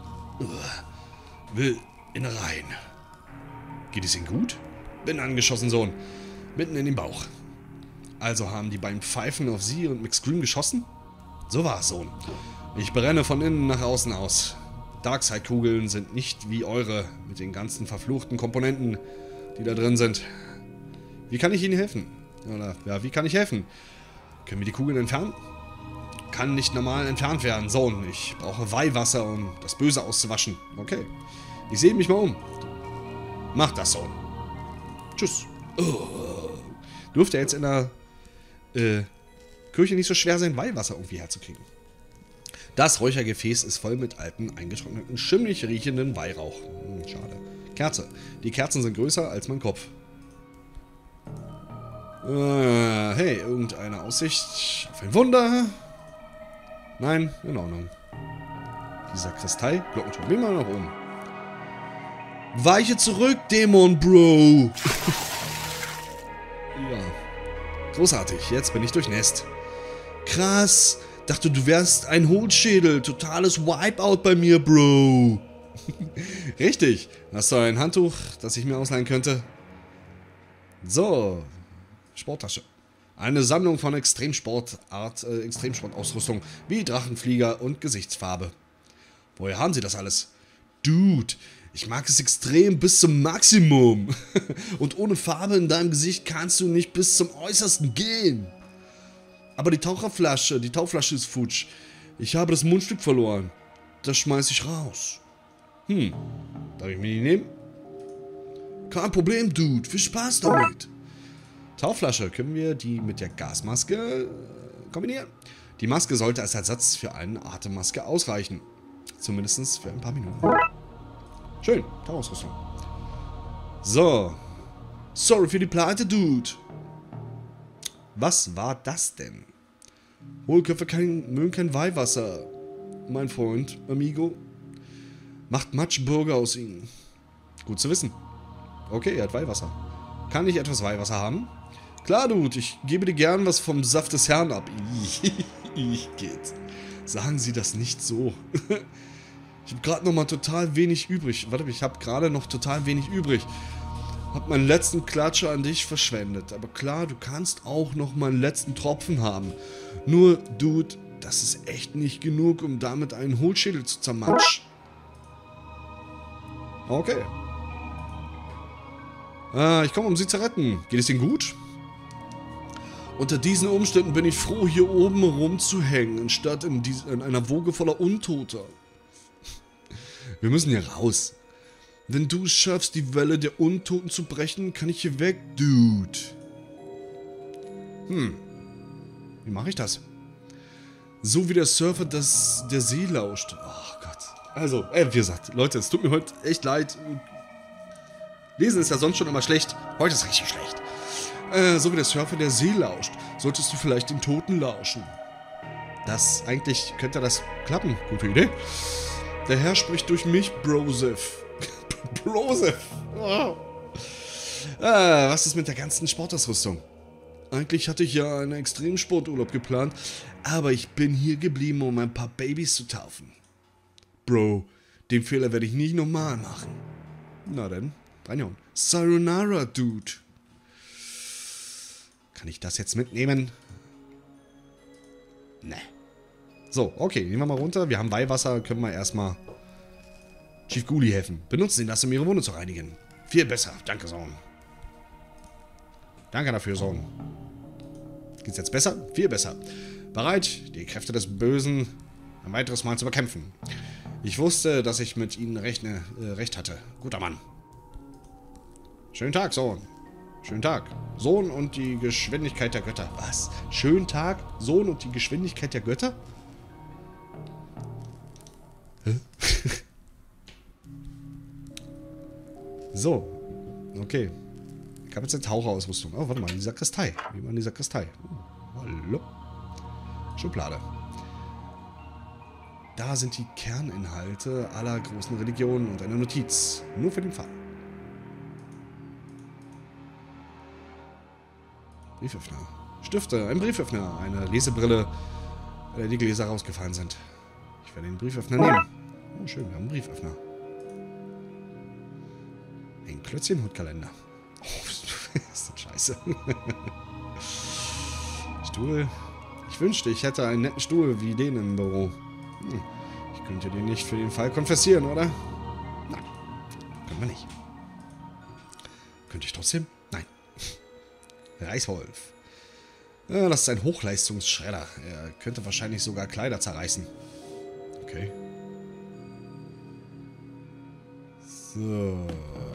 Will Innereien. Geht es Ihnen gut? Bin angeschossen, Sohn. Mitten in den Bauch. Also haben die beiden Pfeifen auf Sie und McScream geschossen? So war es, Sohn. Ich brenne von innen nach außen aus. Darkside-Kugeln sind nicht wie eure, mit den ganzen verfluchten Komponenten, die da drin sind. Wie kann ich Ihnen helfen? Oder, ja, wie kann ich helfen? Können wir die Kugeln entfernen? Kann nicht normal entfernt werden, Sohn. Ich brauche Weihwasser, um das Böse auszuwaschen. Okay. Ich sehe mich mal um. Mach das, Sohn. Tschüss. Oh. Dürfte jetzt in der Kirche nicht so schwer sein, Weihwasser irgendwie herzukriegen. Das Räuchergefäß ist voll mit alten, eingetrockneten, schimmlig riechenden Weihrauch. Schade. Kerze. Die Kerzen sind größer als mein Kopf. Hey, irgendeine Aussicht auf ein Wunder? Nein, in Ordnung. Die Sakristei, Glockenturm, immer nach oben. Weiche zurück, Dämon, Bro! Ja. Großartig, jetzt bin ich durchnässt. Krass, dachte du wärst ein Hohlschädel. Totales Wipeout bei mir, Bro. Richtig, hast du ein Handtuch, das ich mir ausleihen könnte? So, Sporttasche. Eine Sammlung von Extremsportausrüstung, wie Drachenflieger und Gesichtsfarbe. Woher haben sie das alles? Dude, ich mag es extrem bis zum Maximum. Und ohne Farbe in deinem Gesicht kannst du nicht bis zum Äußersten gehen. Aber die Tauflasche ist futsch. Ich habe das Mundstück verloren. Das schmeiß ich raus. Darf ich mir die nehmen? Kein Problem, Dude. Viel Spaß damit. Taufflasche. Können wir die mit der Gasmaske kombinieren? Die Maske sollte als Ersatz für eine Atemmaske ausreichen. Zumindest für ein paar Minuten. Schön. Tauchausrüstung. So. Sorry für die Pleite, Dude. Was war das denn? Hohlköpfe mögen kein Weihwasser. Mein Freund, Amigo. Macht Matschburger aus ihnen. Gut zu wissen. Okay, er hat Weihwasser. Kann ich etwas Weihwasser haben? Klar, Dude, ich gebe dir gern was vom Saft des Herrn ab. Ich geht. Sagen Sie das nicht so. Ich habe gerade noch mal total wenig übrig. Warte, ich habe gerade noch total wenig übrig. Hab meinen letzten Klatscher an dich verschwendet. Aber klar, du kannst auch noch meinen letzten Tropfen haben. Nur, Dude, das ist echt nicht genug, um damit einen Hohlschädel zu zermatschen. Okay. Ich komme, um sie zu retten. Geht es Ihnen gut? Unter diesen Umständen bin ich froh, hier oben rumzuhängen, anstatt in einer Woge voller Untoter. Wir müssen hier raus. Wenn du es schaffst, die Welle der Untoten zu brechen, kann ich hier weg, Dude. Wie mache ich das? So wie der Surfer der See lauscht. Oh Gott. Also, wie gesagt, Leute, es tut mir heute echt leid. Lesen ist ja sonst schon immer schlecht. Heute ist richtig schlecht. So wie der Surfer der See lauscht, solltest du vielleicht den Toten lauschen. Eigentlich könnte das klappen. Gute Idee. Der Herr spricht durch mich, Broseph. Broseph. Oh. Was ist mit der ganzen Sportausrüstung? Eigentlich hatte ich ja einen Extremsporturlaub geplant, aber ich bin hier geblieben, um ein paar Babys zu taufen. Bro, den Fehler werde ich nicht nochmal machen. Na denn, reinhauen. Sayonara, Dude. Kann ich das jetzt mitnehmen? Ne. So, okay, nehmen wir mal runter. Wir haben Weihwasser, können wir erstmal Chief Ghoulie helfen. Benutzen ihn das, um ihre Wunde zu reinigen. Viel besser, danke, Sohn. Danke dafür, Sohn. Geht's jetzt besser? Viel besser. Bereit, die Kräfte des Bösen ein weiteres Mal zu bekämpfen. Ich wusste, dass ich mit ihnen recht hatte. Guter Mann. Schönen Tag, Sohn. Schönen Tag. Sohn und die Geschwindigkeit der Götter. Was? Schönen Tag, Sohn und die Geschwindigkeit der Götter? Hä? So. Okay. Ich habe jetzt eine Taucherausrüstung. Oh, warte mal, die Sakristei. Wie war die Sakristei? Hallo. Schublade. Da sind die Kerninhalte aller großen Religionen und eine Notiz. Nur für den Fall. Brieföffner. Stifte, ein Brieföffner, eine Lesebrille, weil die Gläser rausgefallen sind. Ich werde den Brieföffner nehmen. Oh, schön, wir haben einen Brieföffner. Ein Klötzchenhutkalender. Oh, ist das scheiße. Stuhl. Ich wünschte, ich hätte einen netten Stuhl wie den im Büro. Ich könnte den nicht für den Fall konfessieren, oder? Nein, können wir nicht. Könnte ich trotzdem? Nein. Reiswolf. Ja, das ist ein Hochleistungsschredder. Er könnte wahrscheinlich sogar Kleider zerreißen. Okay. So.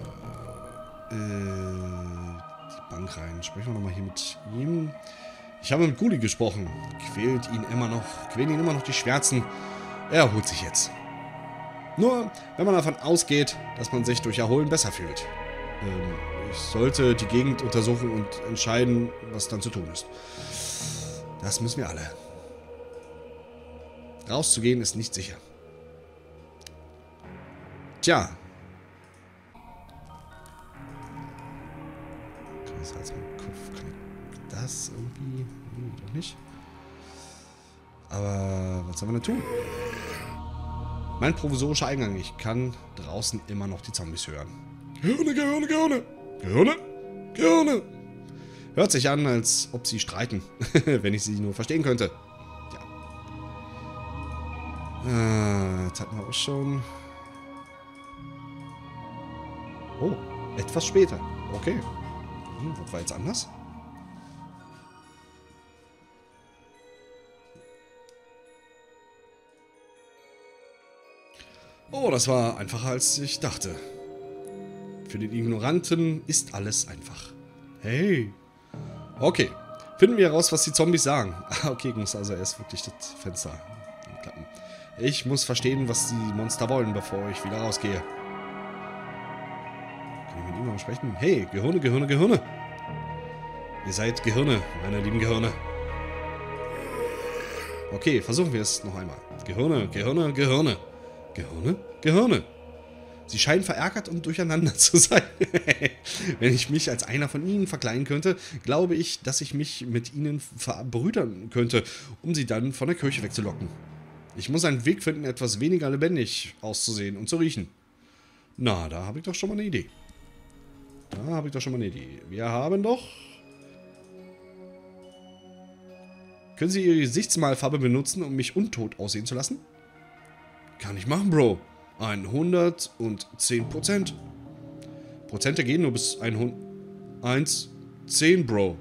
Die Bank rein. Sprechen wir nochmal hier mit ihm. Ich habe mit Ghoulie gesprochen. Quälen ihn immer noch die Schmerzen. Er erholt sich jetzt. Nur, wenn man davon ausgeht, dass man sich durch Erholen besser fühlt. Ich sollte die Gegend untersuchen und entscheiden, was dann zu tun ist. Das müssen wir alle. Rauszugehen ist nicht sicher. Tja. Kann ich das irgendwie? Noch nicht. Aber was sollen wir denn tun? Mein provisorischer Eingang. Ich kann draußen immer noch die Zombies hören. Gehirne, Gehirne, Gehirne. Gehirne, Gehirne. Hört sich an, als ob sie streiten. Wenn ich sie nur verstehen könnte. Ja. Das hatten wir auch schon. Oh, etwas später. Okay. Was war jetzt anders? Oh, das war einfacher, als ich dachte. Für den Ignoranten ist alles einfach. Hey. Okay. Finden wir heraus, was die Zombies sagen. Okay, ich muss also erst wirklich das Fenster klappen. Ich muss verstehen, was die Monster wollen, bevor ich wieder rausgehe. Kann ich mit ihm mal sprechen? Hey, Gehirne, Gehirne, Gehirne. Ihr seid Gehirne, meine lieben Gehirne. Okay, versuchen wir es noch einmal. Gehirne, Gehirne, Gehirne. Gehirne, Gehirne. Sie scheinen verärgert und durcheinander zu sein. Wenn ich mich als einer von ihnen verkleiden könnte, glaube ich, dass ich mich mit ihnen verbrüdern könnte, um sie dann von der Kirche wegzulocken. Ich muss einen Weg finden, etwas weniger lebendig auszusehen und zu riechen. Na, da habe ich doch schon mal eine Idee. Wir haben doch... Können Sie Ihre Gesichtsmalfarbe benutzen, um mich untot aussehen zu lassen? Kann ich machen, Bro. 110%. Prozente gehen nur bis 110, Bro.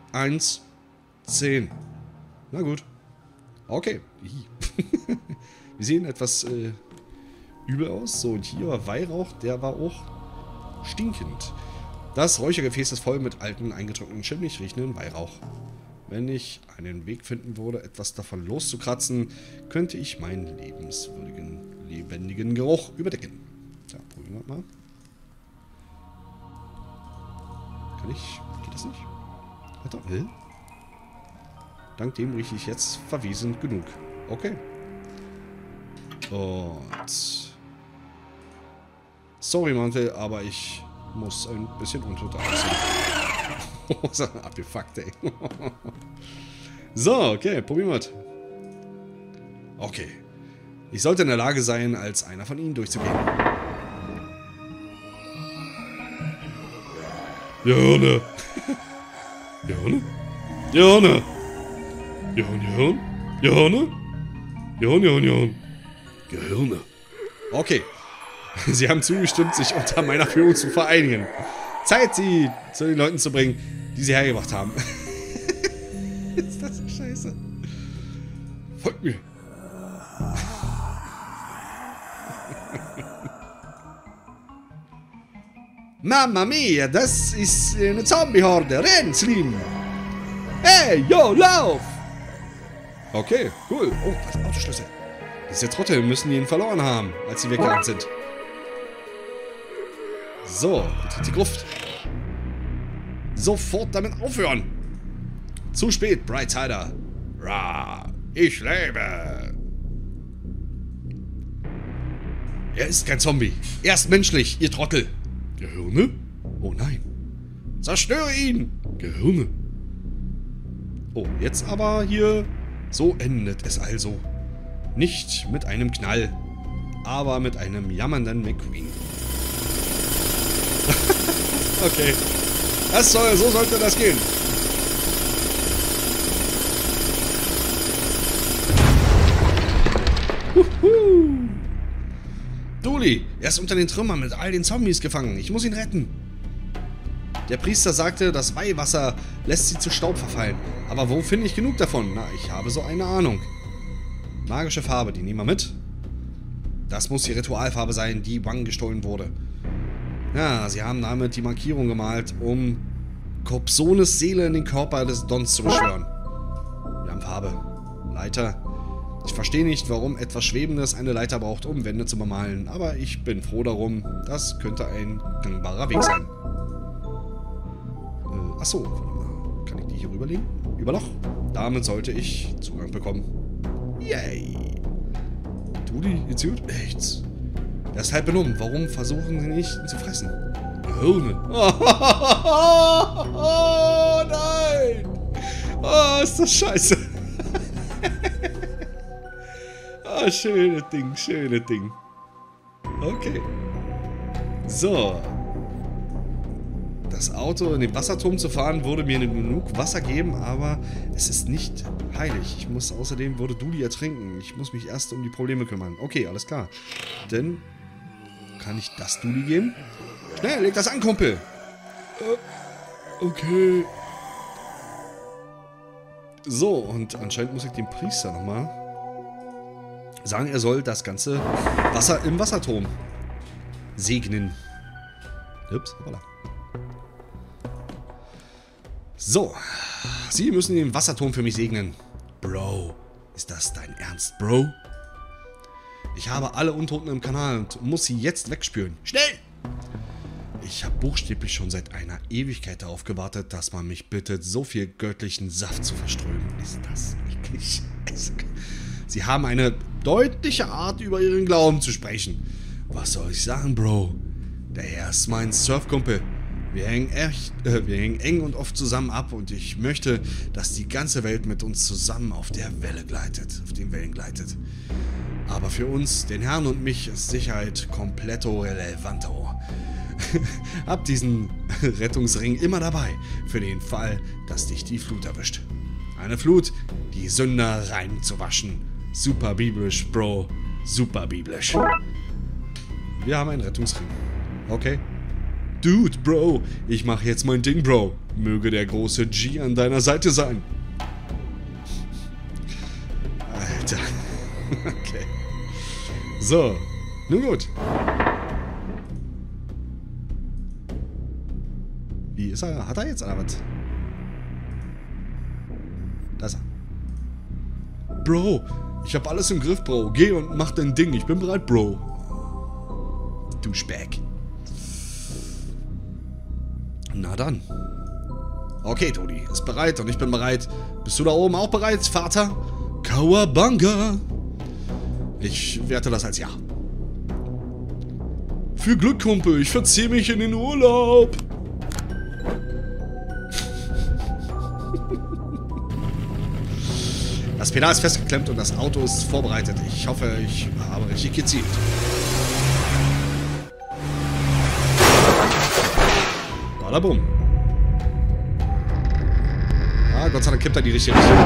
110. Na gut. Okay. Wir sehen etwas übel aus. So, und hier war Weihrauch, der war auch stinkend. Das Räuchergefäß ist voll mit alten, eingetrockneten, schimmlig riechenden Weihrauch. Wenn ich einen Weg finden würde, etwas davon loszukratzen, könnte ich meinen lebendigen Geruch überdecken. Ja, probieren wir mal. Kann ich? Geht das nicht? Alter, dank dem rieche ich jetzt verwesend genug. Okay. Und... Sorry, Mantel, aber ich muss ein bisschen untot aussehen. Abgefuckt, ey. So, okay, probieren wir es. Okay. Ich sollte in der Lage sein, als einer von ihnen durchzugehen. Gehirne. Gehirne? Gehirne. Gehirne? Gehirne? Gehirne? Gehirne. Okay. Sie haben zugestimmt, sich unter meiner Führung zu vereinigen. Zeit, sie zu den Leuten zu bringen, die sie hergebracht haben. Ist das so scheiße? Folgt mir. Mamma mia, das ist eine Zombie-Horde. Renn, Slim. Hey, yo, lauf! Okay, cool. Oh, was? Autoschlüssel. Diese Trottel müssen ihn verloren haben, als sie weggerannt sind. So, betritt die Gruft. Sofort damit aufhören. Zu spät, Brightsider. Ra, ich lebe. Er ist kein Zombie. Er ist menschlich, ihr Trottel. Gehirne? Oh nein. Zerstöre ihn. Gehirne. Oh, jetzt aber hier. So endet es also. Nicht mit einem Knall, aber mit einem jammernden McQueen. Okay. So sollte das gehen. Dooley, er ist unter den Trümmern mit all den Zombies gefangen. Ich muss ihn retten. Der Priester sagte, das Weihwasser lässt sie zu Staub verfallen. Aber wo finde ich genug davon? Na, ich habe so eine Ahnung. Magische Farbe, die nehmen wir mit. Das muss die Ritualfarbe sein, die Wang gestohlen wurde. Ja, sie haben damit die Markierung gemalt, um Kobsones Seele in den Körper des Dons zu beschwören. Wir haben Farbe. Leiter. Ich verstehe nicht, warum etwas Schwebendes eine Leiter braucht, um Wände zu bemalen, aber ich bin froh darum. Das könnte ein gangbarer Weg sein. Achso, kann ich die hier rüberlegen? Über Loch. Damit sollte ich Zugang bekommen. Yay. Dudi, geht's gut? Nichts. Er ist halb benommen. Warum versuchen sie nicht, ihn zu fressen? Hirne. Oh, nein. Oh, ist das scheiße. Oh, schönes Ding, schönes Ding. Okay. So. Das Auto in den Wasserturm zu fahren, würde mir genug Wasser geben, aber es ist nicht heilig. Ich muss außerdem, würde Dudi ertrinken. Ich muss mich erst um die Probleme kümmern. Okay, alles klar. Dann kann ich das Dudi geben. Schnell, leg das an, Kumpel. Okay. So, und anscheinend muss ich dem Priester nochmal sagen, er soll das ganze Wasser im Wasserturm segnen. Ups, voilà. So, Sie müssen den Wasserturm für mich segnen. Bro, ist das dein Ernst, Bro? Ich habe alle Untoten im Kanal und muss sie jetzt wegspüren. Schnell! Ich habe buchstäblich schon seit einer Ewigkeit darauf gewartet, dass man mich bittet, so viel göttlichen Saft zu verströmen. Ist das eklig? Sie haben eine deutliche Art, über ihren Glauben zu sprechen. Was soll ich sagen, Bro? Der Herr ist mein Surfkumpel. Wir hängen eng und oft zusammen ab und ich möchte, dass die ganze Welt mit uns zusammen auf den Wellen gleitet. Aber für uns, den Herrn und mich, ist Sicherheit completo relevanto. Hab diesen Rettungsring immer dabei, für den Fall, dass dich die Flut erwischt. Eine Flut, die Sünder rein zu waschen. Super biblisch, Bro. Super biblisch. Wir haben einen Rettungsring. Okay. Dude, Bro. Ich mache jetzt mein Ding, Bro. Möge der große G an deiner Seite sein. Alter. Okay. So. Nun gut. Wie ist er? Hat er jetzt oder was? Da ist er. Bro, ich hab alles im Griff, Bro. Geh und mach dein Ding. Ich bin bereit, Bro. Douchebag. Na dann. Okay, Toni, ist bereit und ich bin bereit. Bist du da oben auch bereit, Vater? Kawabanga. Ich werte das als Ja. Viel Glück, Kumpel. Ich verziehe mich in den Urlaub. Das Pedal ist festgeklemmt und das Auto ist vorbereitet. Ich hoffe, ich habe richtig gezielt. Badabum. Ah, Gott sei Dank kippt er die richtige Richtung.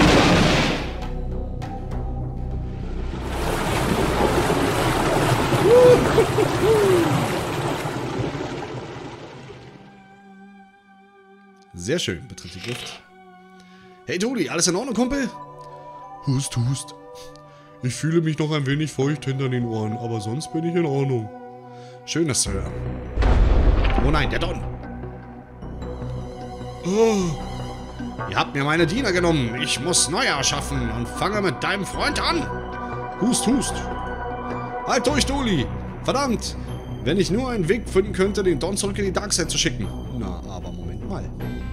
Sehr schön, betritt die Luft. Hey Toni, alles in Ordnung, Kumpel? Hust, hust. Ich fühle mich noch ein wenig feucht hinter den Ohren, aber sonst bin ich in Ordnung. Schön, das zu hören. Oh nein, der Don. Oh. Ihr habt mir meine Diener genommen. Ich muss neue erschaffen und fange mit deinem Freund an. Hust, hust. Halt durch, Duli. Verdammt. Wenn ich nur einen Weg finden könnte, den Don zurück in die Darkside zu schicken. Na, aber Moment mal.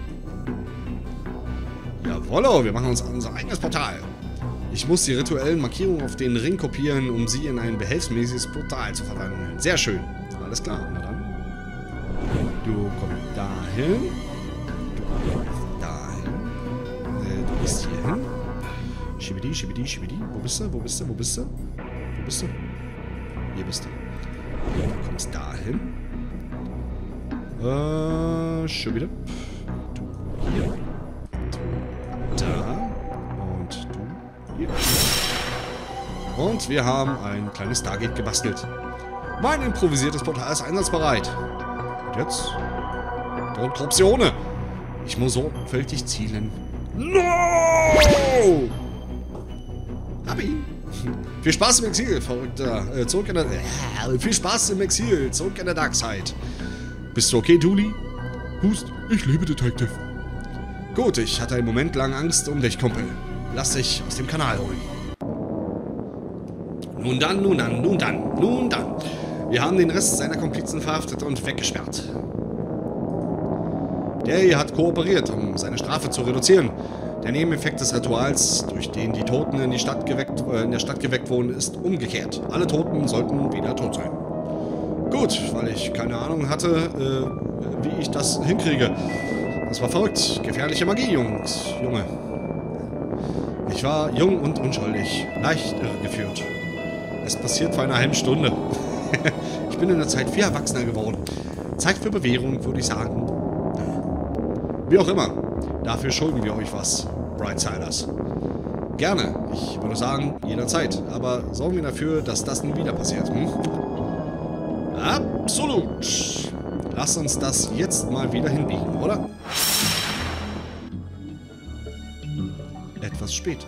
Jawollo, wir machen uns unser eigenes Portal. Ich muss die rituellen Markierungen auf den Ring kopieren, um sie in ein behelfsmäßiges Portal zu verwandeln. Sehr schön. Alles klar, na dann. Du kommst dahin. Du kommst dahin. Du bist hier hin. Schibidi, schibidi, schibidi. Wo bist du? Wo bist du? Wo bist du? Wo bist du? Hier bist du. Du kommst dahin. Schon wieder. Du hier. Du da. Und du hier. Und wir haben ein kleines Stargate gebastelt. Mein improvisiertes Portal ist einsatzbereit. Und jetzt? Korruption. Ich muss sorgfältig zielen. No! Hab ihn. Viel Spaß im Exil, Verrückter. Viel Spaß im Exil, zurück in der Darkside. Bist du okay, Dooley? Hust, ich lebe, Detective. Gut, ich hatte einen Moment lang Angst um dich, Kumpel. Lass dich aus dem Kanal holen. Nun dann, nun dann, nun dann, nun dann. Wir haben den Rest seiner Komplizen verhaftet und weggesperrt. Der hat kooperiert, um seine Strafe zu reduzieren. Der Nebeneffekt des Rituals, durch den die Toten in der Stadt geweckt wurden, ist umgekehrt. Alle Toten sollten wieder tot sein. Gut, weil ich keine Ahnung hatte, wie ich das hinkriege. Das war verrückt. Gefährliche Magie, Junge. Ich war jung und unschuldig. Leicht irregeführt. Es passiert vor einer halben Stunde. Ich bin in der Zeit viel erwachsener geworden. Zeit für Bewährung, würde ich sagen. Wie auch immer. Dafür schulden wir euch was, Brightsiders. Gerne. Ich würde sagen, jederzeit. Aber sorgen wir dafür, dass das nie wieder passiert. Hm? Absolut. Lass uns das jetzt mal wieder hinbiegen, oder? Etwas später.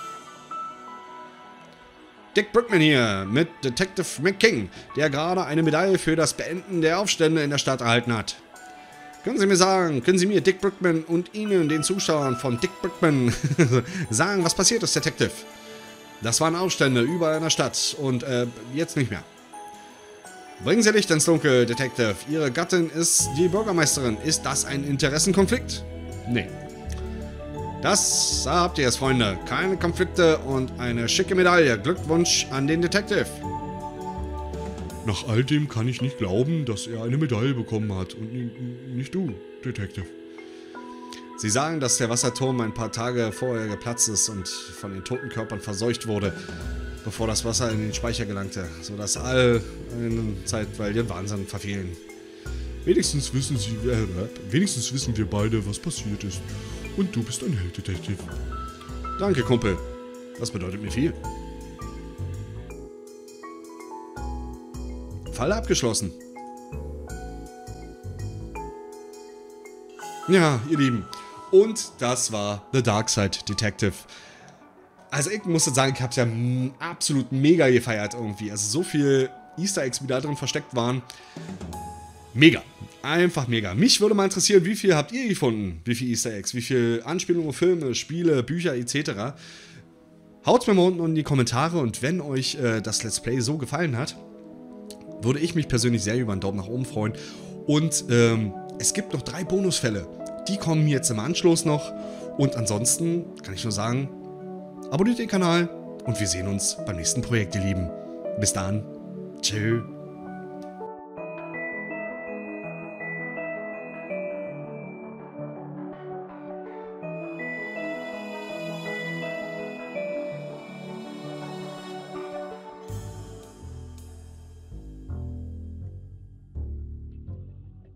Dick Brickman hier mit Detective McKing, der gerade eine Medaille für das Beenden der Aufstände in der Stadt erhalten hat. Können Sie mir, Dick Brickman und Ihnen, den Zuschauern von Dick Brickman, sagen, was passiert ist, Detective? Das waren Aufstände überall in der Stadt und jetzt nicht mehr. Bringen Sie Licht ins Dunkel, Detective. Ihre Gattin ist die Bürgermeisterin. Ist das ein Interessenkonflikt? Nee. Da habt ihr es, Freunde. Keine Konflikte und eine schicke Medaille. Glückwunsch an den Detective. Nach all dem kann ich nicht glauben, dass er eine Medaille bekommen hat. Und nicht du, Detective. Sie sagen, dass der Wasserturm ein paar Tage vorher geplatzt ist und von den toten Körpern verseucht wurde, bevor das Wasser in den Speicher gelangte, sodass all in zeitweiligen Wahnsinn verfielen. Wenigstens wissen wir beide, was passiert ist. Und du bist ein Held, Detective. Danke, Kumpel. Das bedeutet mir viel. Fall abgeschlossen. Ja, ihr Lieben. Und das war The Dark Side Detective. Also ich muss sagen, ich habe es ja absolut mega gefeiert irgendwie. Also so viel Easter Eggs, wie da drin versteckt waren. Mega. Einfach mega. Mich würde mal interessieren, wie viel habt ihr gefunden? Wie viel Easter Eggs? Wie viel Anspielungen, Filme, Spiele, Bücher etc.? Haut's mir mal unten in die Kommentare und wenn euch das Let's Play so gefallen hat, würde ich mich persönlich sehr über einen Daumen nach oben freuen. Und es gibt noch 3 Bonusfälle. Die kommen jetzt im Anschluss noch. Und ansonsten kann ich nur sagen, abonniert den Kanal und wir sehen uns beim nächsten Projekt, ihr Lieben. Bis dann. Tschö.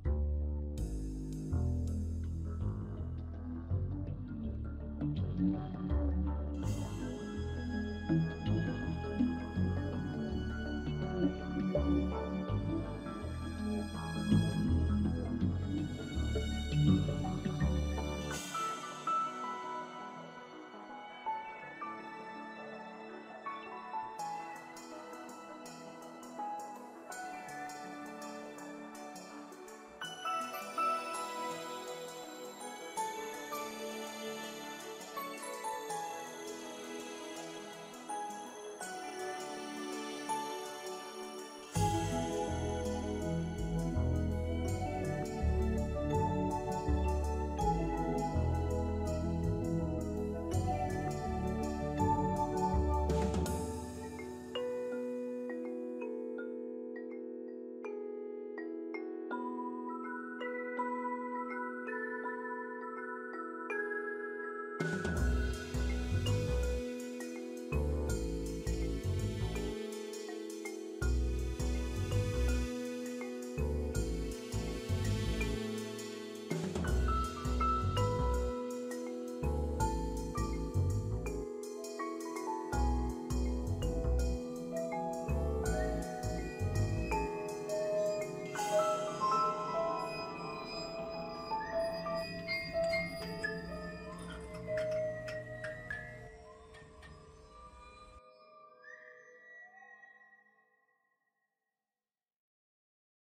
Mhm.